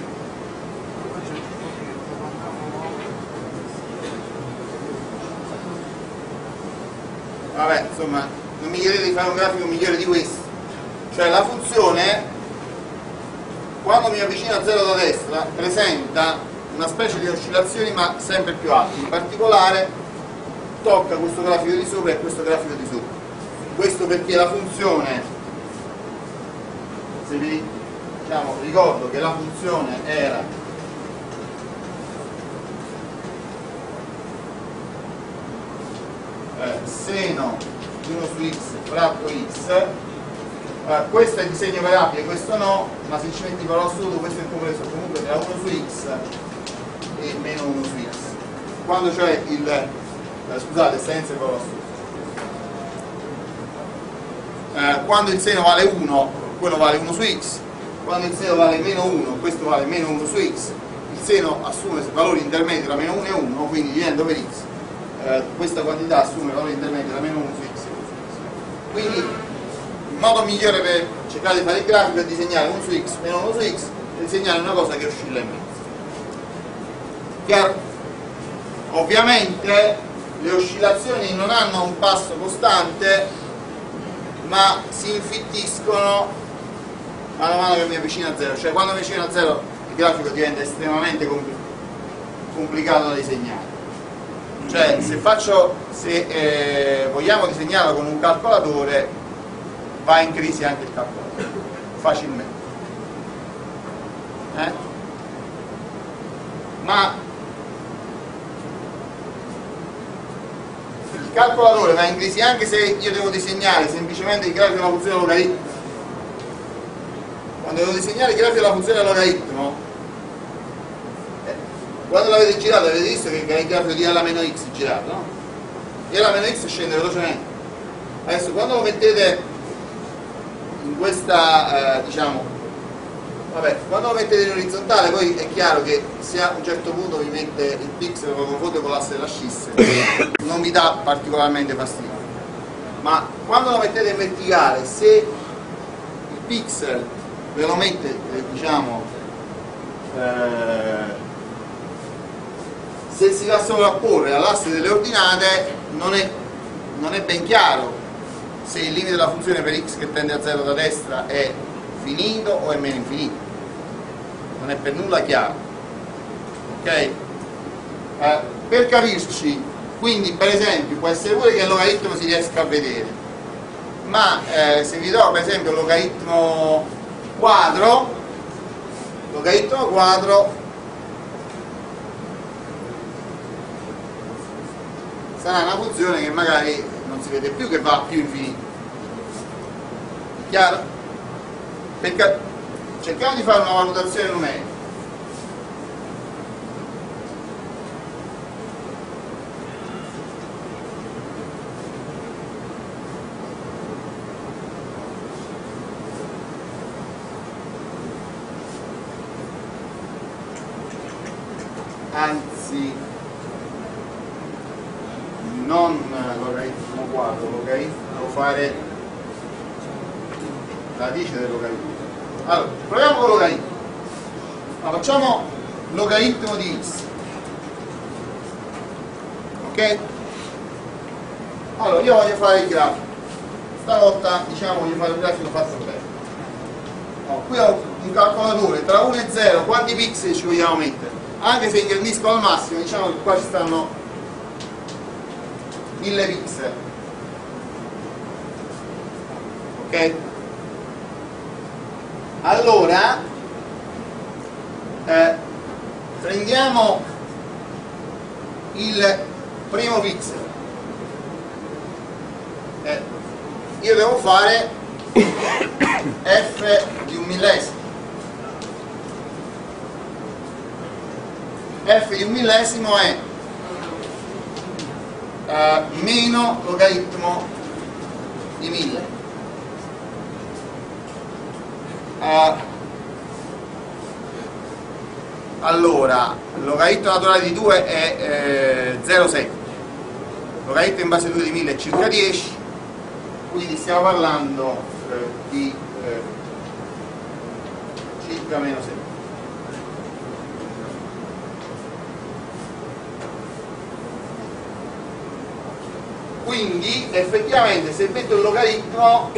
Vabbè, insomma, non mi chiedete di fare un grafico migliore di questo. Cioè la funzione, quando mi avvicino a zero da destra, presenta una specie di oscillazioni ma sempre più alte. In particolare tocca questo grafico di sopra e questo grafico di sopra. Questo perché la funzione, se vi diciamo, ricordo che la funzione era eh, seno di uno su x fratto x, eh, questo è di segno variabile, questo no, ma se ci metti il valore assoluto questo è compreso comunque tra uno su x e meno uno su x, quando c'è il eh, scusate, senza il valore assoluto. Eh, quando il seno vale uno, quello vale uno su x, quando il seno vale meno uno, questo vale meno uno su x, il seno assume valori intermedi tra meno uno e uno, quindi dividendo per x, eh, questa quantità assume valori intermedi tra meno uno su x e uno su x. Quindi il modo migliore per cercare di fare il grafico è disegnare uno su x meno uno su x e disegnare una cosa che oscilla in mezzo. Chiaro? Ovviamente le oscillazioni non hanno un passo costante, ma si infittiscono mano a mano che mi avvicino a zero, cioè quando mi avvicino a zero il grafico diventa estremamente complicato da disegnare. Cioè se faccio, se eh, vogliamo disegnarlo con un calcolatore, va in crisi anche il calcolatore, facilmente. Eh? Ma il calcolatore va in crisi anche se io devo disegnare semplicemente il grafico della funzione logaritmo. Quando devo disegnare il grafico della funzione logaritmo, eh, quando l'avete girato avete visto che il grafico di alla meno x girato, no? E alla meno x scende velocemente. Adesso quando lo mettete in questa, eh, diciamo, Vabbè, quando lo mettete in orizzontale poi è chiaro che se a un certo punto vi mette il pixel lo confonde con l'asse della scissa, non vi dà particolarmente fastidio. Ma quando lo mettete in verticale, se il pixel ve lo mette, eh, diciamo, eh, se si va a sovrapporre all'asse delle ordinate, non è, non è ben chiaro se il limite della funzione per x che tende a zero da destra è finito o è meno infinito. Non è per nulla chiaro. Ok? Eh, per capirci, quindi per esempio può essere pure che il logaritmo si riesca a vedere, ma eh, se vi do per esempio il logaritmo quadro, logaritmo quadro sarà una funzione che magari non si vede più, che va a più infinito. Chiaro? Perché cerchiamo di fare una valutazione numerica. Anzi, non logaritmo quadro, logaritmo, devo fare radice del logaritmo. Allora, proviamo con logaritmo. Allora, facciamo logaritmo di x. Ok? Allora, io voglio fare il grafico. Stavolta, diciamo, voglio fare il grafico fatto bene. Oh, qui ho un calcolatore, tra uno e zero, quanti pixel ci vogliamo mettere? Anche se ingrandisco al massimo, diciamo che qua ci stanno mille pixel. Ok? Allora eh, prendiamo il primo pixel, eh, io devo fare f di un millesimo, f di un millesimo è eh, meno logaritmo di mille. Uh, allora, il logaritmo naturale di due è eh, zero virgola sette, il logaritmo in base due di mille è circa dieci, quindi stiamo parlando eh, di eh, circa meno sette. Quindi effettivamente se metto il logaritmo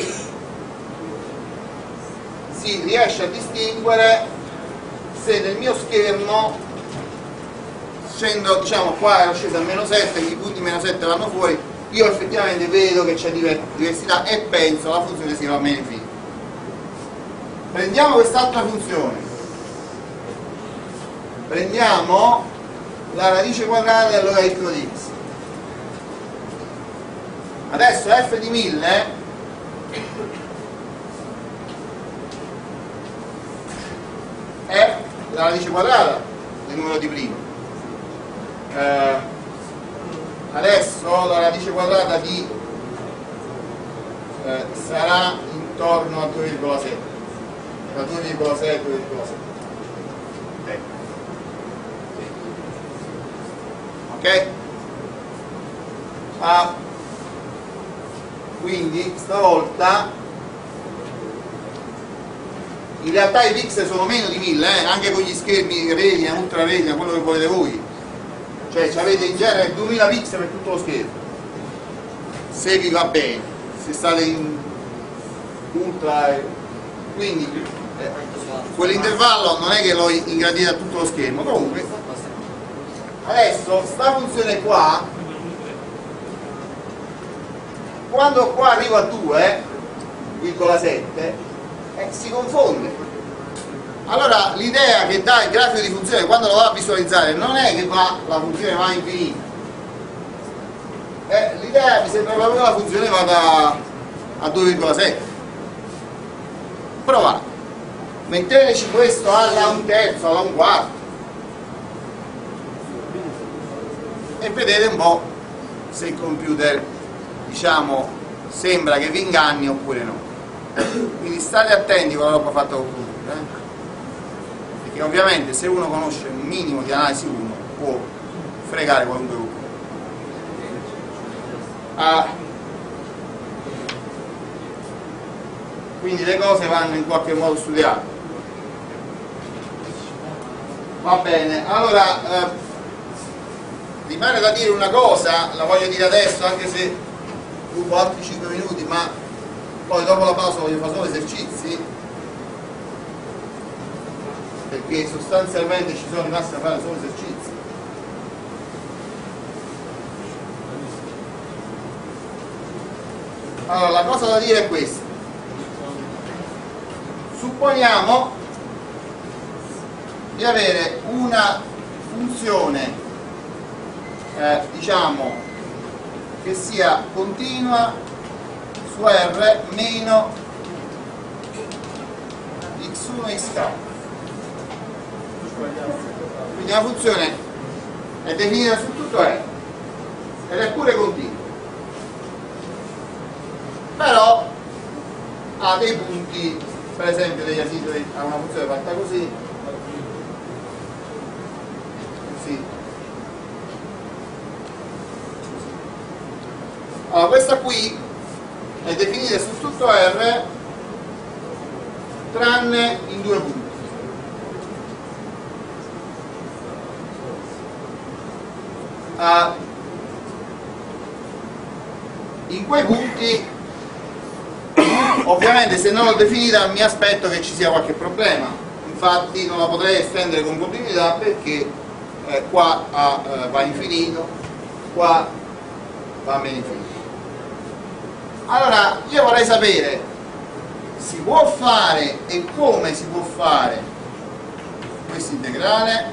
si riesce a distinguere se nel mio schermo, scendo, diciamo qua era sceso a meno sette, i punti meno sette vanno fuori, io effettivamente vedo che c'è diversità e penso la funzione si va a meno infinito. Prendiamo quest'altra funzione, prendiamo la radice quadrata del logaritmo di x. Adesso f di mille è la radice quadrata del numero di prima. Eh, adesso la radice quadrata di eh, sarà intorno a due virgola sette, da due virgola sei a due virgola sette. Ok? Ah, quindi stavolta in realtà i pixel sono meno di mille, eh? Anche con gli schermi retina, ultra retina, quello che volete voi, cioè avete in genere duemila pixel per tutto lo schermo, se vi va bene, se state in ultra, quindi eh, quell'intervallo non è che lo ingrandite a tutto lo schermo. Comunque adesso sta funzione qua, quando qua arrivo a due virgola sette Eh, si confonde. Allora l'idea che dà il grafico di funzione quando lo va a visualizzare non è che va, la funzione va a infinito, eh, l'idea mi sembra proprio che la funzione vada a due virgola sette. Provate, metteteci questo alla un terzo, alla un quarto e vedete un po' se il computer, diciamo, sembra che vi inganni oppure no. Quindi state attenti con la roba fatta con il computer, eh? che ovviamente se uno conosce un minimo di analisi uno può fregare qualunque gruppo. Ah, quindi le cose vanno in qualche modo studiate. Va bene, allora eh, rimane da dire una cosa, la voglio dire adesso anche se rubo altri cinque minuti, ma poi dopo la pausa voglio fare solo esercizi, perché sostanzialmente ci sono rimasti a fare solo esercizi. Allora, la cosa da dire è questa: supponiamo di avere una funzione eh, diciamo che sia continua su R meno x uno x k. Quindi la funzione è definita su tutto R ed è pure continua, però ha dei punti, per esempio degli asitoli, ha una funzione fatta così, così. Allora questa qui è definita su tutto R tranne in due punti. Uh, in quei punti ovviamente se non l'ho definita mi aspetto che ci sia qualche problema, infatti non la potrei estendere con continuità perché eh, qua a, eh, va infinito, qua va a meno infinito. Allora io vorrei sapere, si può fare e come si può fare questo integrale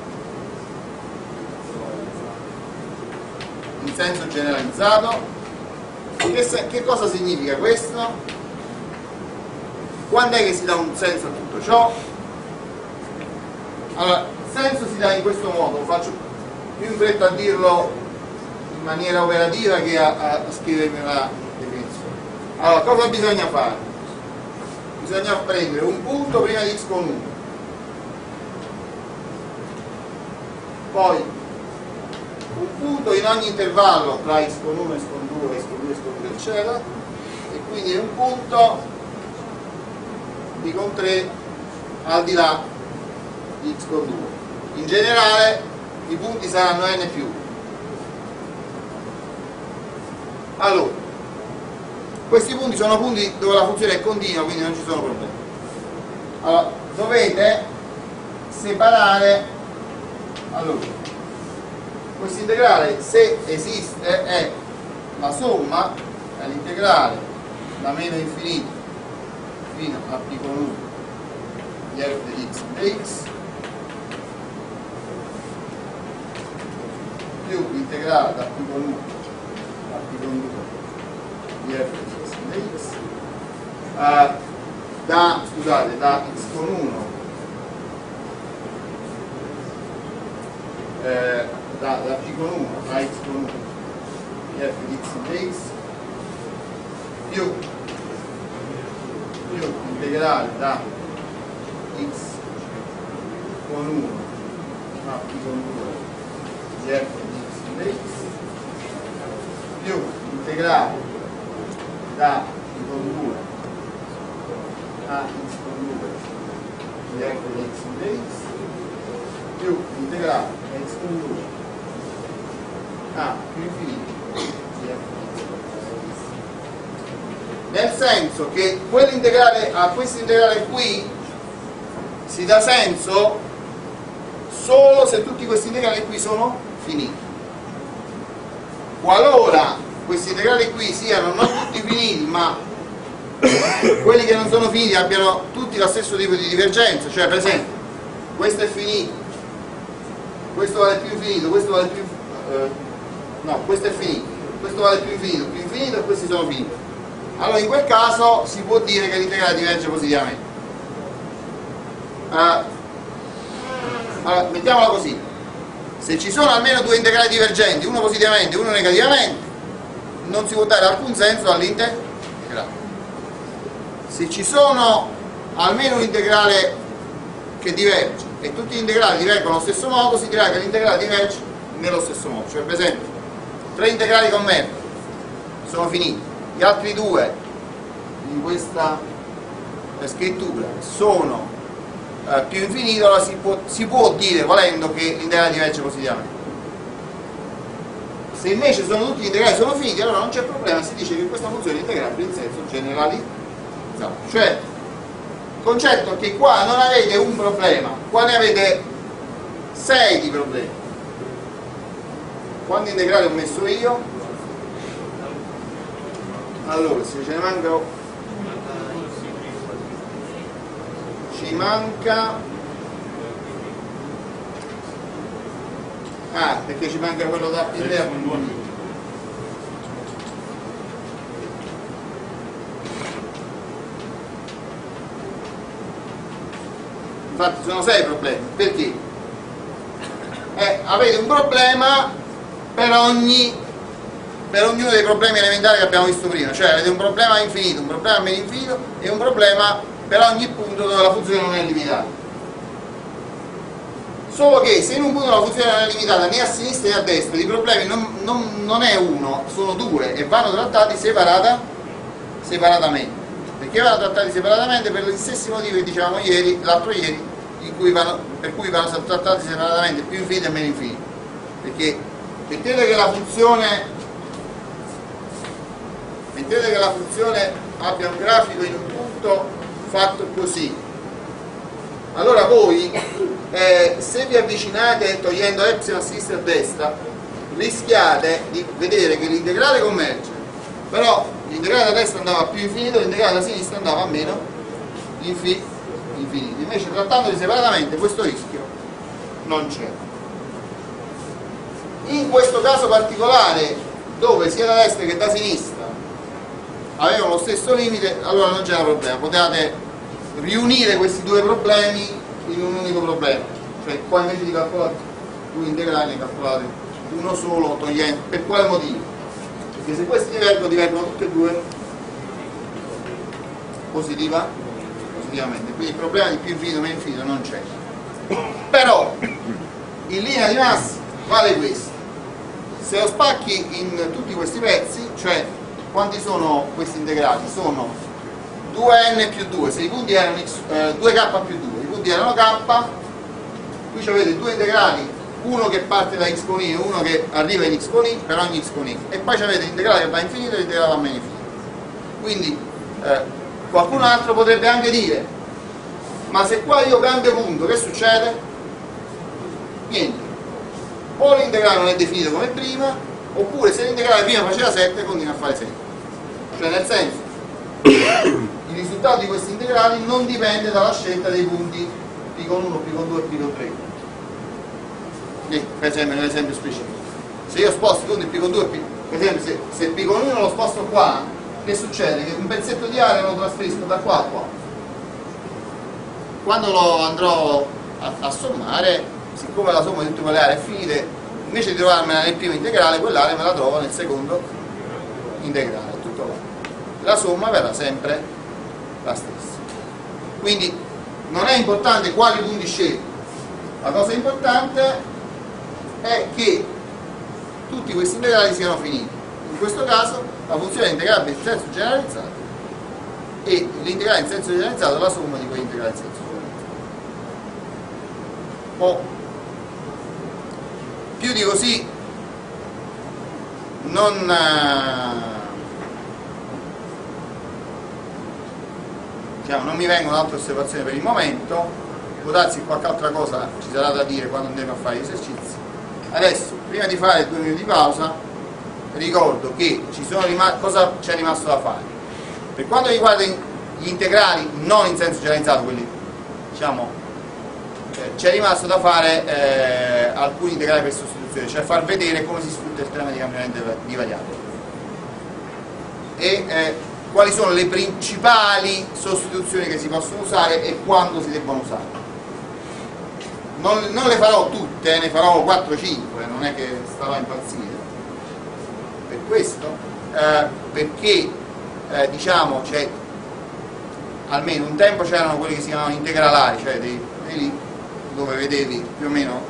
in senso generalizzato. Che, che cosa significa questo? Quando è che si dà un senso a tutto ciò? Allora, il senso si dà in questo modo, faccio più in fretta a dirlo in maniera operativa che a, a, a scrivermi la definizione. Allora, cosa bisogna fare? Bisogna prendere un punto prima di x con uno, poi un punto in ogni intervallo tra x con uno, x con due, x con due, x con due, eccetera, e quindi un punto di con tre al di là di x con due. In generale i punti saranno n più uno. Allora, questi punti sono punti dove la funzione è continua, quindi non ci sono problemi. Allora, dovete separare. Allora, questo integrale, se esiste, è la somma, è l'integrale da meno infinito fino a p con uno di f di x dx più l'integrale da p con uno a p con due di f di x dx eh, da, scusate, da x con uno eh, Da, da p con uno a x con uno di f di x dx più, più integrale da x con uno a p con due di f di x dx più integrale da p con due a x con due di f di x dx più integrale da x con due a più infinito di f. Nel senso che quell'integrale a questo integrale qui si dà senso solo se tutti questi integrali qui sono finiti. Qualora questi integrali qui siano non tutti finiti, ma quelli che non sono finiti abbiano tutti lo stesso tipo di divergenza, cioè per esempio questo è finito, questo vale più infinito, questo vale più eh, no, questo è finito, questo vale più infinito, più infinito e questi sono finiti. Allora in quel caso si può dire che l'integrale diverge positivamente. Uh, allora, mettiamola così: se ci sono almeno due integrali divergenti, uno positivamente e uno negativamente, non si può dare alcun senso all'integrale. Se ci sono almeno un integrale che diverge e tutti gli integrali divergono allo stesso modo, si dirà che l'integrale diverge nello stesso modo. Cioè, per esempio, tre integrali con metodo sono finiti, gli altri due in questa scrittura sono eh, più infiniti, allora si può, si può dire, volendo, che l'integrale diverge positivamente. Se invece sono tutti gli integrali sono finiti, allora non c'è problema, si dice che questa funzione è integrabile in senso generalizzato. Cioè, il concetto è che qua non avete un problema, qua ne avete sei di problemi. Quanti integrali ho messo io? Allora, se ce ne mancano, ci manca, ah, perché ci manca quello da P. Infatti sono sei problemi. Perché? Eh, avete un problema per ogni per ognuno dei problemi elementari che abbiamo visto prima, cioè avete un problema infinito, un problema meno infinito e un problema per ogni punto dove la funzione non è limitata. Solo che se in un punto la funzione non è limitata né a sinistra né a destra, i problemi non, non, non è uno, sono due e vanno trattati separata, separatamente. Perché vanno trattati separatamente? Per gli stessi motivi che dicevamo ieri, l'altro ieri, in cui vanno, per cui vanno trattati separatamente più infiniti e meno infiniti. Perché mettete che la funzione mettete che la funzione abbia un grafico in un punto fatto così, allora voi eh, se vi avvicinate togliendo epsilon a sinistra e a destra rischiate di vedere che l'integrale converge, però l'integrale da destra andava a più infinito e l'integrale da sinistra andava a meno infi infinito. Invece trattandoli separatamente questo rischio non c'è. In questo caso particolare, dove sia da destra che da sinistra avevano lo stesso limite, allora non c'era problema, potevate riunire questi due problemi in un unico problema, cioè qua invece di calcolare due integrali ne calcolate uno solo togliendo. Per quale motivo? Perché se questi divergono, divergono tutti e due positiva, positivamente, quindi il problema di più infinito e meno infinito non c'è. Però in linea di massima vale questo: se lo spacchi in tutti questi pezzi, cioè quanti sono questi integrali? Sono due n più due, se i punti erano x, eh, due k più due, i punti erano k, qui avete due integrali, uno che parte da x con i e uno che arriva in x con i per ogni x con i, e poi avete l'integrale che va infinito e l'integrale che va a meno infinito. Quindi eh, qualcun altro potrebbe anche dire: ma se qua io cambio punto, che succede? Niente, o l'integrale non è definito come prima, oppure se l'integrale prima faceva sette continua a fare sette. Cioè, nel senso, il risultato di questi integrali non dipende dalla scelta dei punti π con uno, π con due e π con tre. E, per esempio, nell'esempio specifico, se io sposto i punti π con due, π, per esempio se, se π con uno lo sposto qua, che succede? Che un pezzetto di area lo trasferisco da qua a qua. Quando lo andrò a, a sommare, siccome la somma di tutte quelle aree è finita, invece di trovarmela nel primo integrale, quell'area me la trovo nel secondo integrale, tutto là. La somma verrà sempre la stessa. Quindi non è importante quali punti scelgo, la cosa importante è che tutti questi integrali siano finiti. In questo caso la funzione è integrabile in senso generalizzato e l'integrale in senso generalizzato è la somma di quegli integrali in senso generalizzato. O più di così non, diciamo, non mi vengono altre osservazioni per il momento. Può darsi che qualche altra cosa ci sarà da dire quando andremo a fare gli esercizi. Adesso, prima di fare due minuti di pausa, ricordo che ci sono rimasti, cosa c'è rimasto da fare? Per quanto riguarda gli integrali non in senso generalizzato, quelli diciamo, c'è rimasto da fare eh, alcuni integrali per sostituzione, cioè far vedere come si sfrutta il teorema di cambiamento di variabili e eh, quali sono le principali sostituzioni che si possono usare e quando si debbono usare. Non, non le farò tutte, ne farò quattro cinque, non è che starò a impazzire per questo, eh, perché eh, diciamo, cioè, almeno un tempo c'erano quelli che si chiamavano integralari, cioè dei, dei dove vedevi più o meno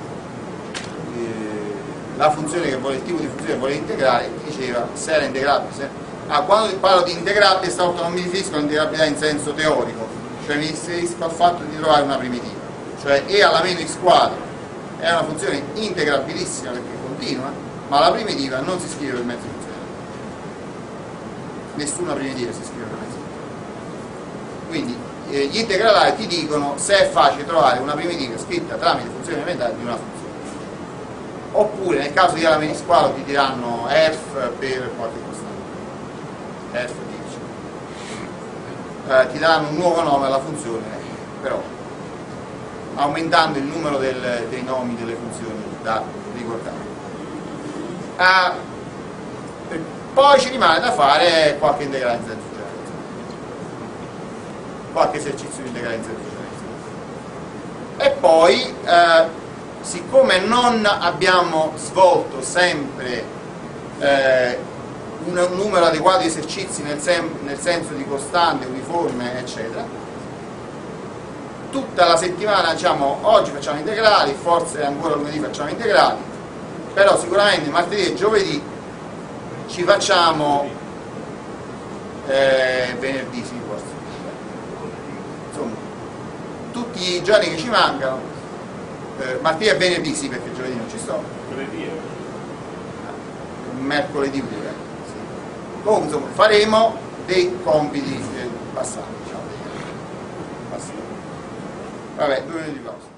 eh, la funzione che vuole, il tipo di funzione che vuole integrare, diceva se era integrabile. Se... Ah, quando parlo di integrabile stavolta non mi riferisco all'integrabilità in senso teorico, cioè mi riferisco al fatto di trovare una primitiva, cioè e alla meno x quadro è una funzione integrabilissima perché continua, ma la primitiva non si scrive per mezzo funzionale, nessuna primitiva si scrive per mezzo funzionale. Quindi eh, gli integralari ti dicono se è facile trovare una primitiva scritta tramite funzioni elementari di una funzione, oppure nel caso di alla meno x quadro ti diranno f per qualche costante, f dieci, eh, ti daranno un nuovo nome alla funzione, però aumentando il numero del, dei nomi delle funzioni da ricordare. Ah, poi ci rimane da fare qualche integrale in senso generalizzato, qualche esercizio di integrale in senso generalizzato. E poi, eh, siccome non abbiamo svolto sempre eh, un, un numero adeguato di esercizi nel, sem nel senso di costante, uniforme, eccetera, tutta la settimana diciamo oggi facciamo integrali, forse ancora lunedì facciamo integrali, però sicuramente martedì e giovedì ci facciamo eh, venerdì sì forse, insomma tutti i giorni che ci mancano, eh, martedì e venerdì sì perché giovedì non ci sto, mercoledì pure, sì. Comunque insomma faremo dei compiti eh, passati, diciamo, passati. Vabbè, due minuti di pausa.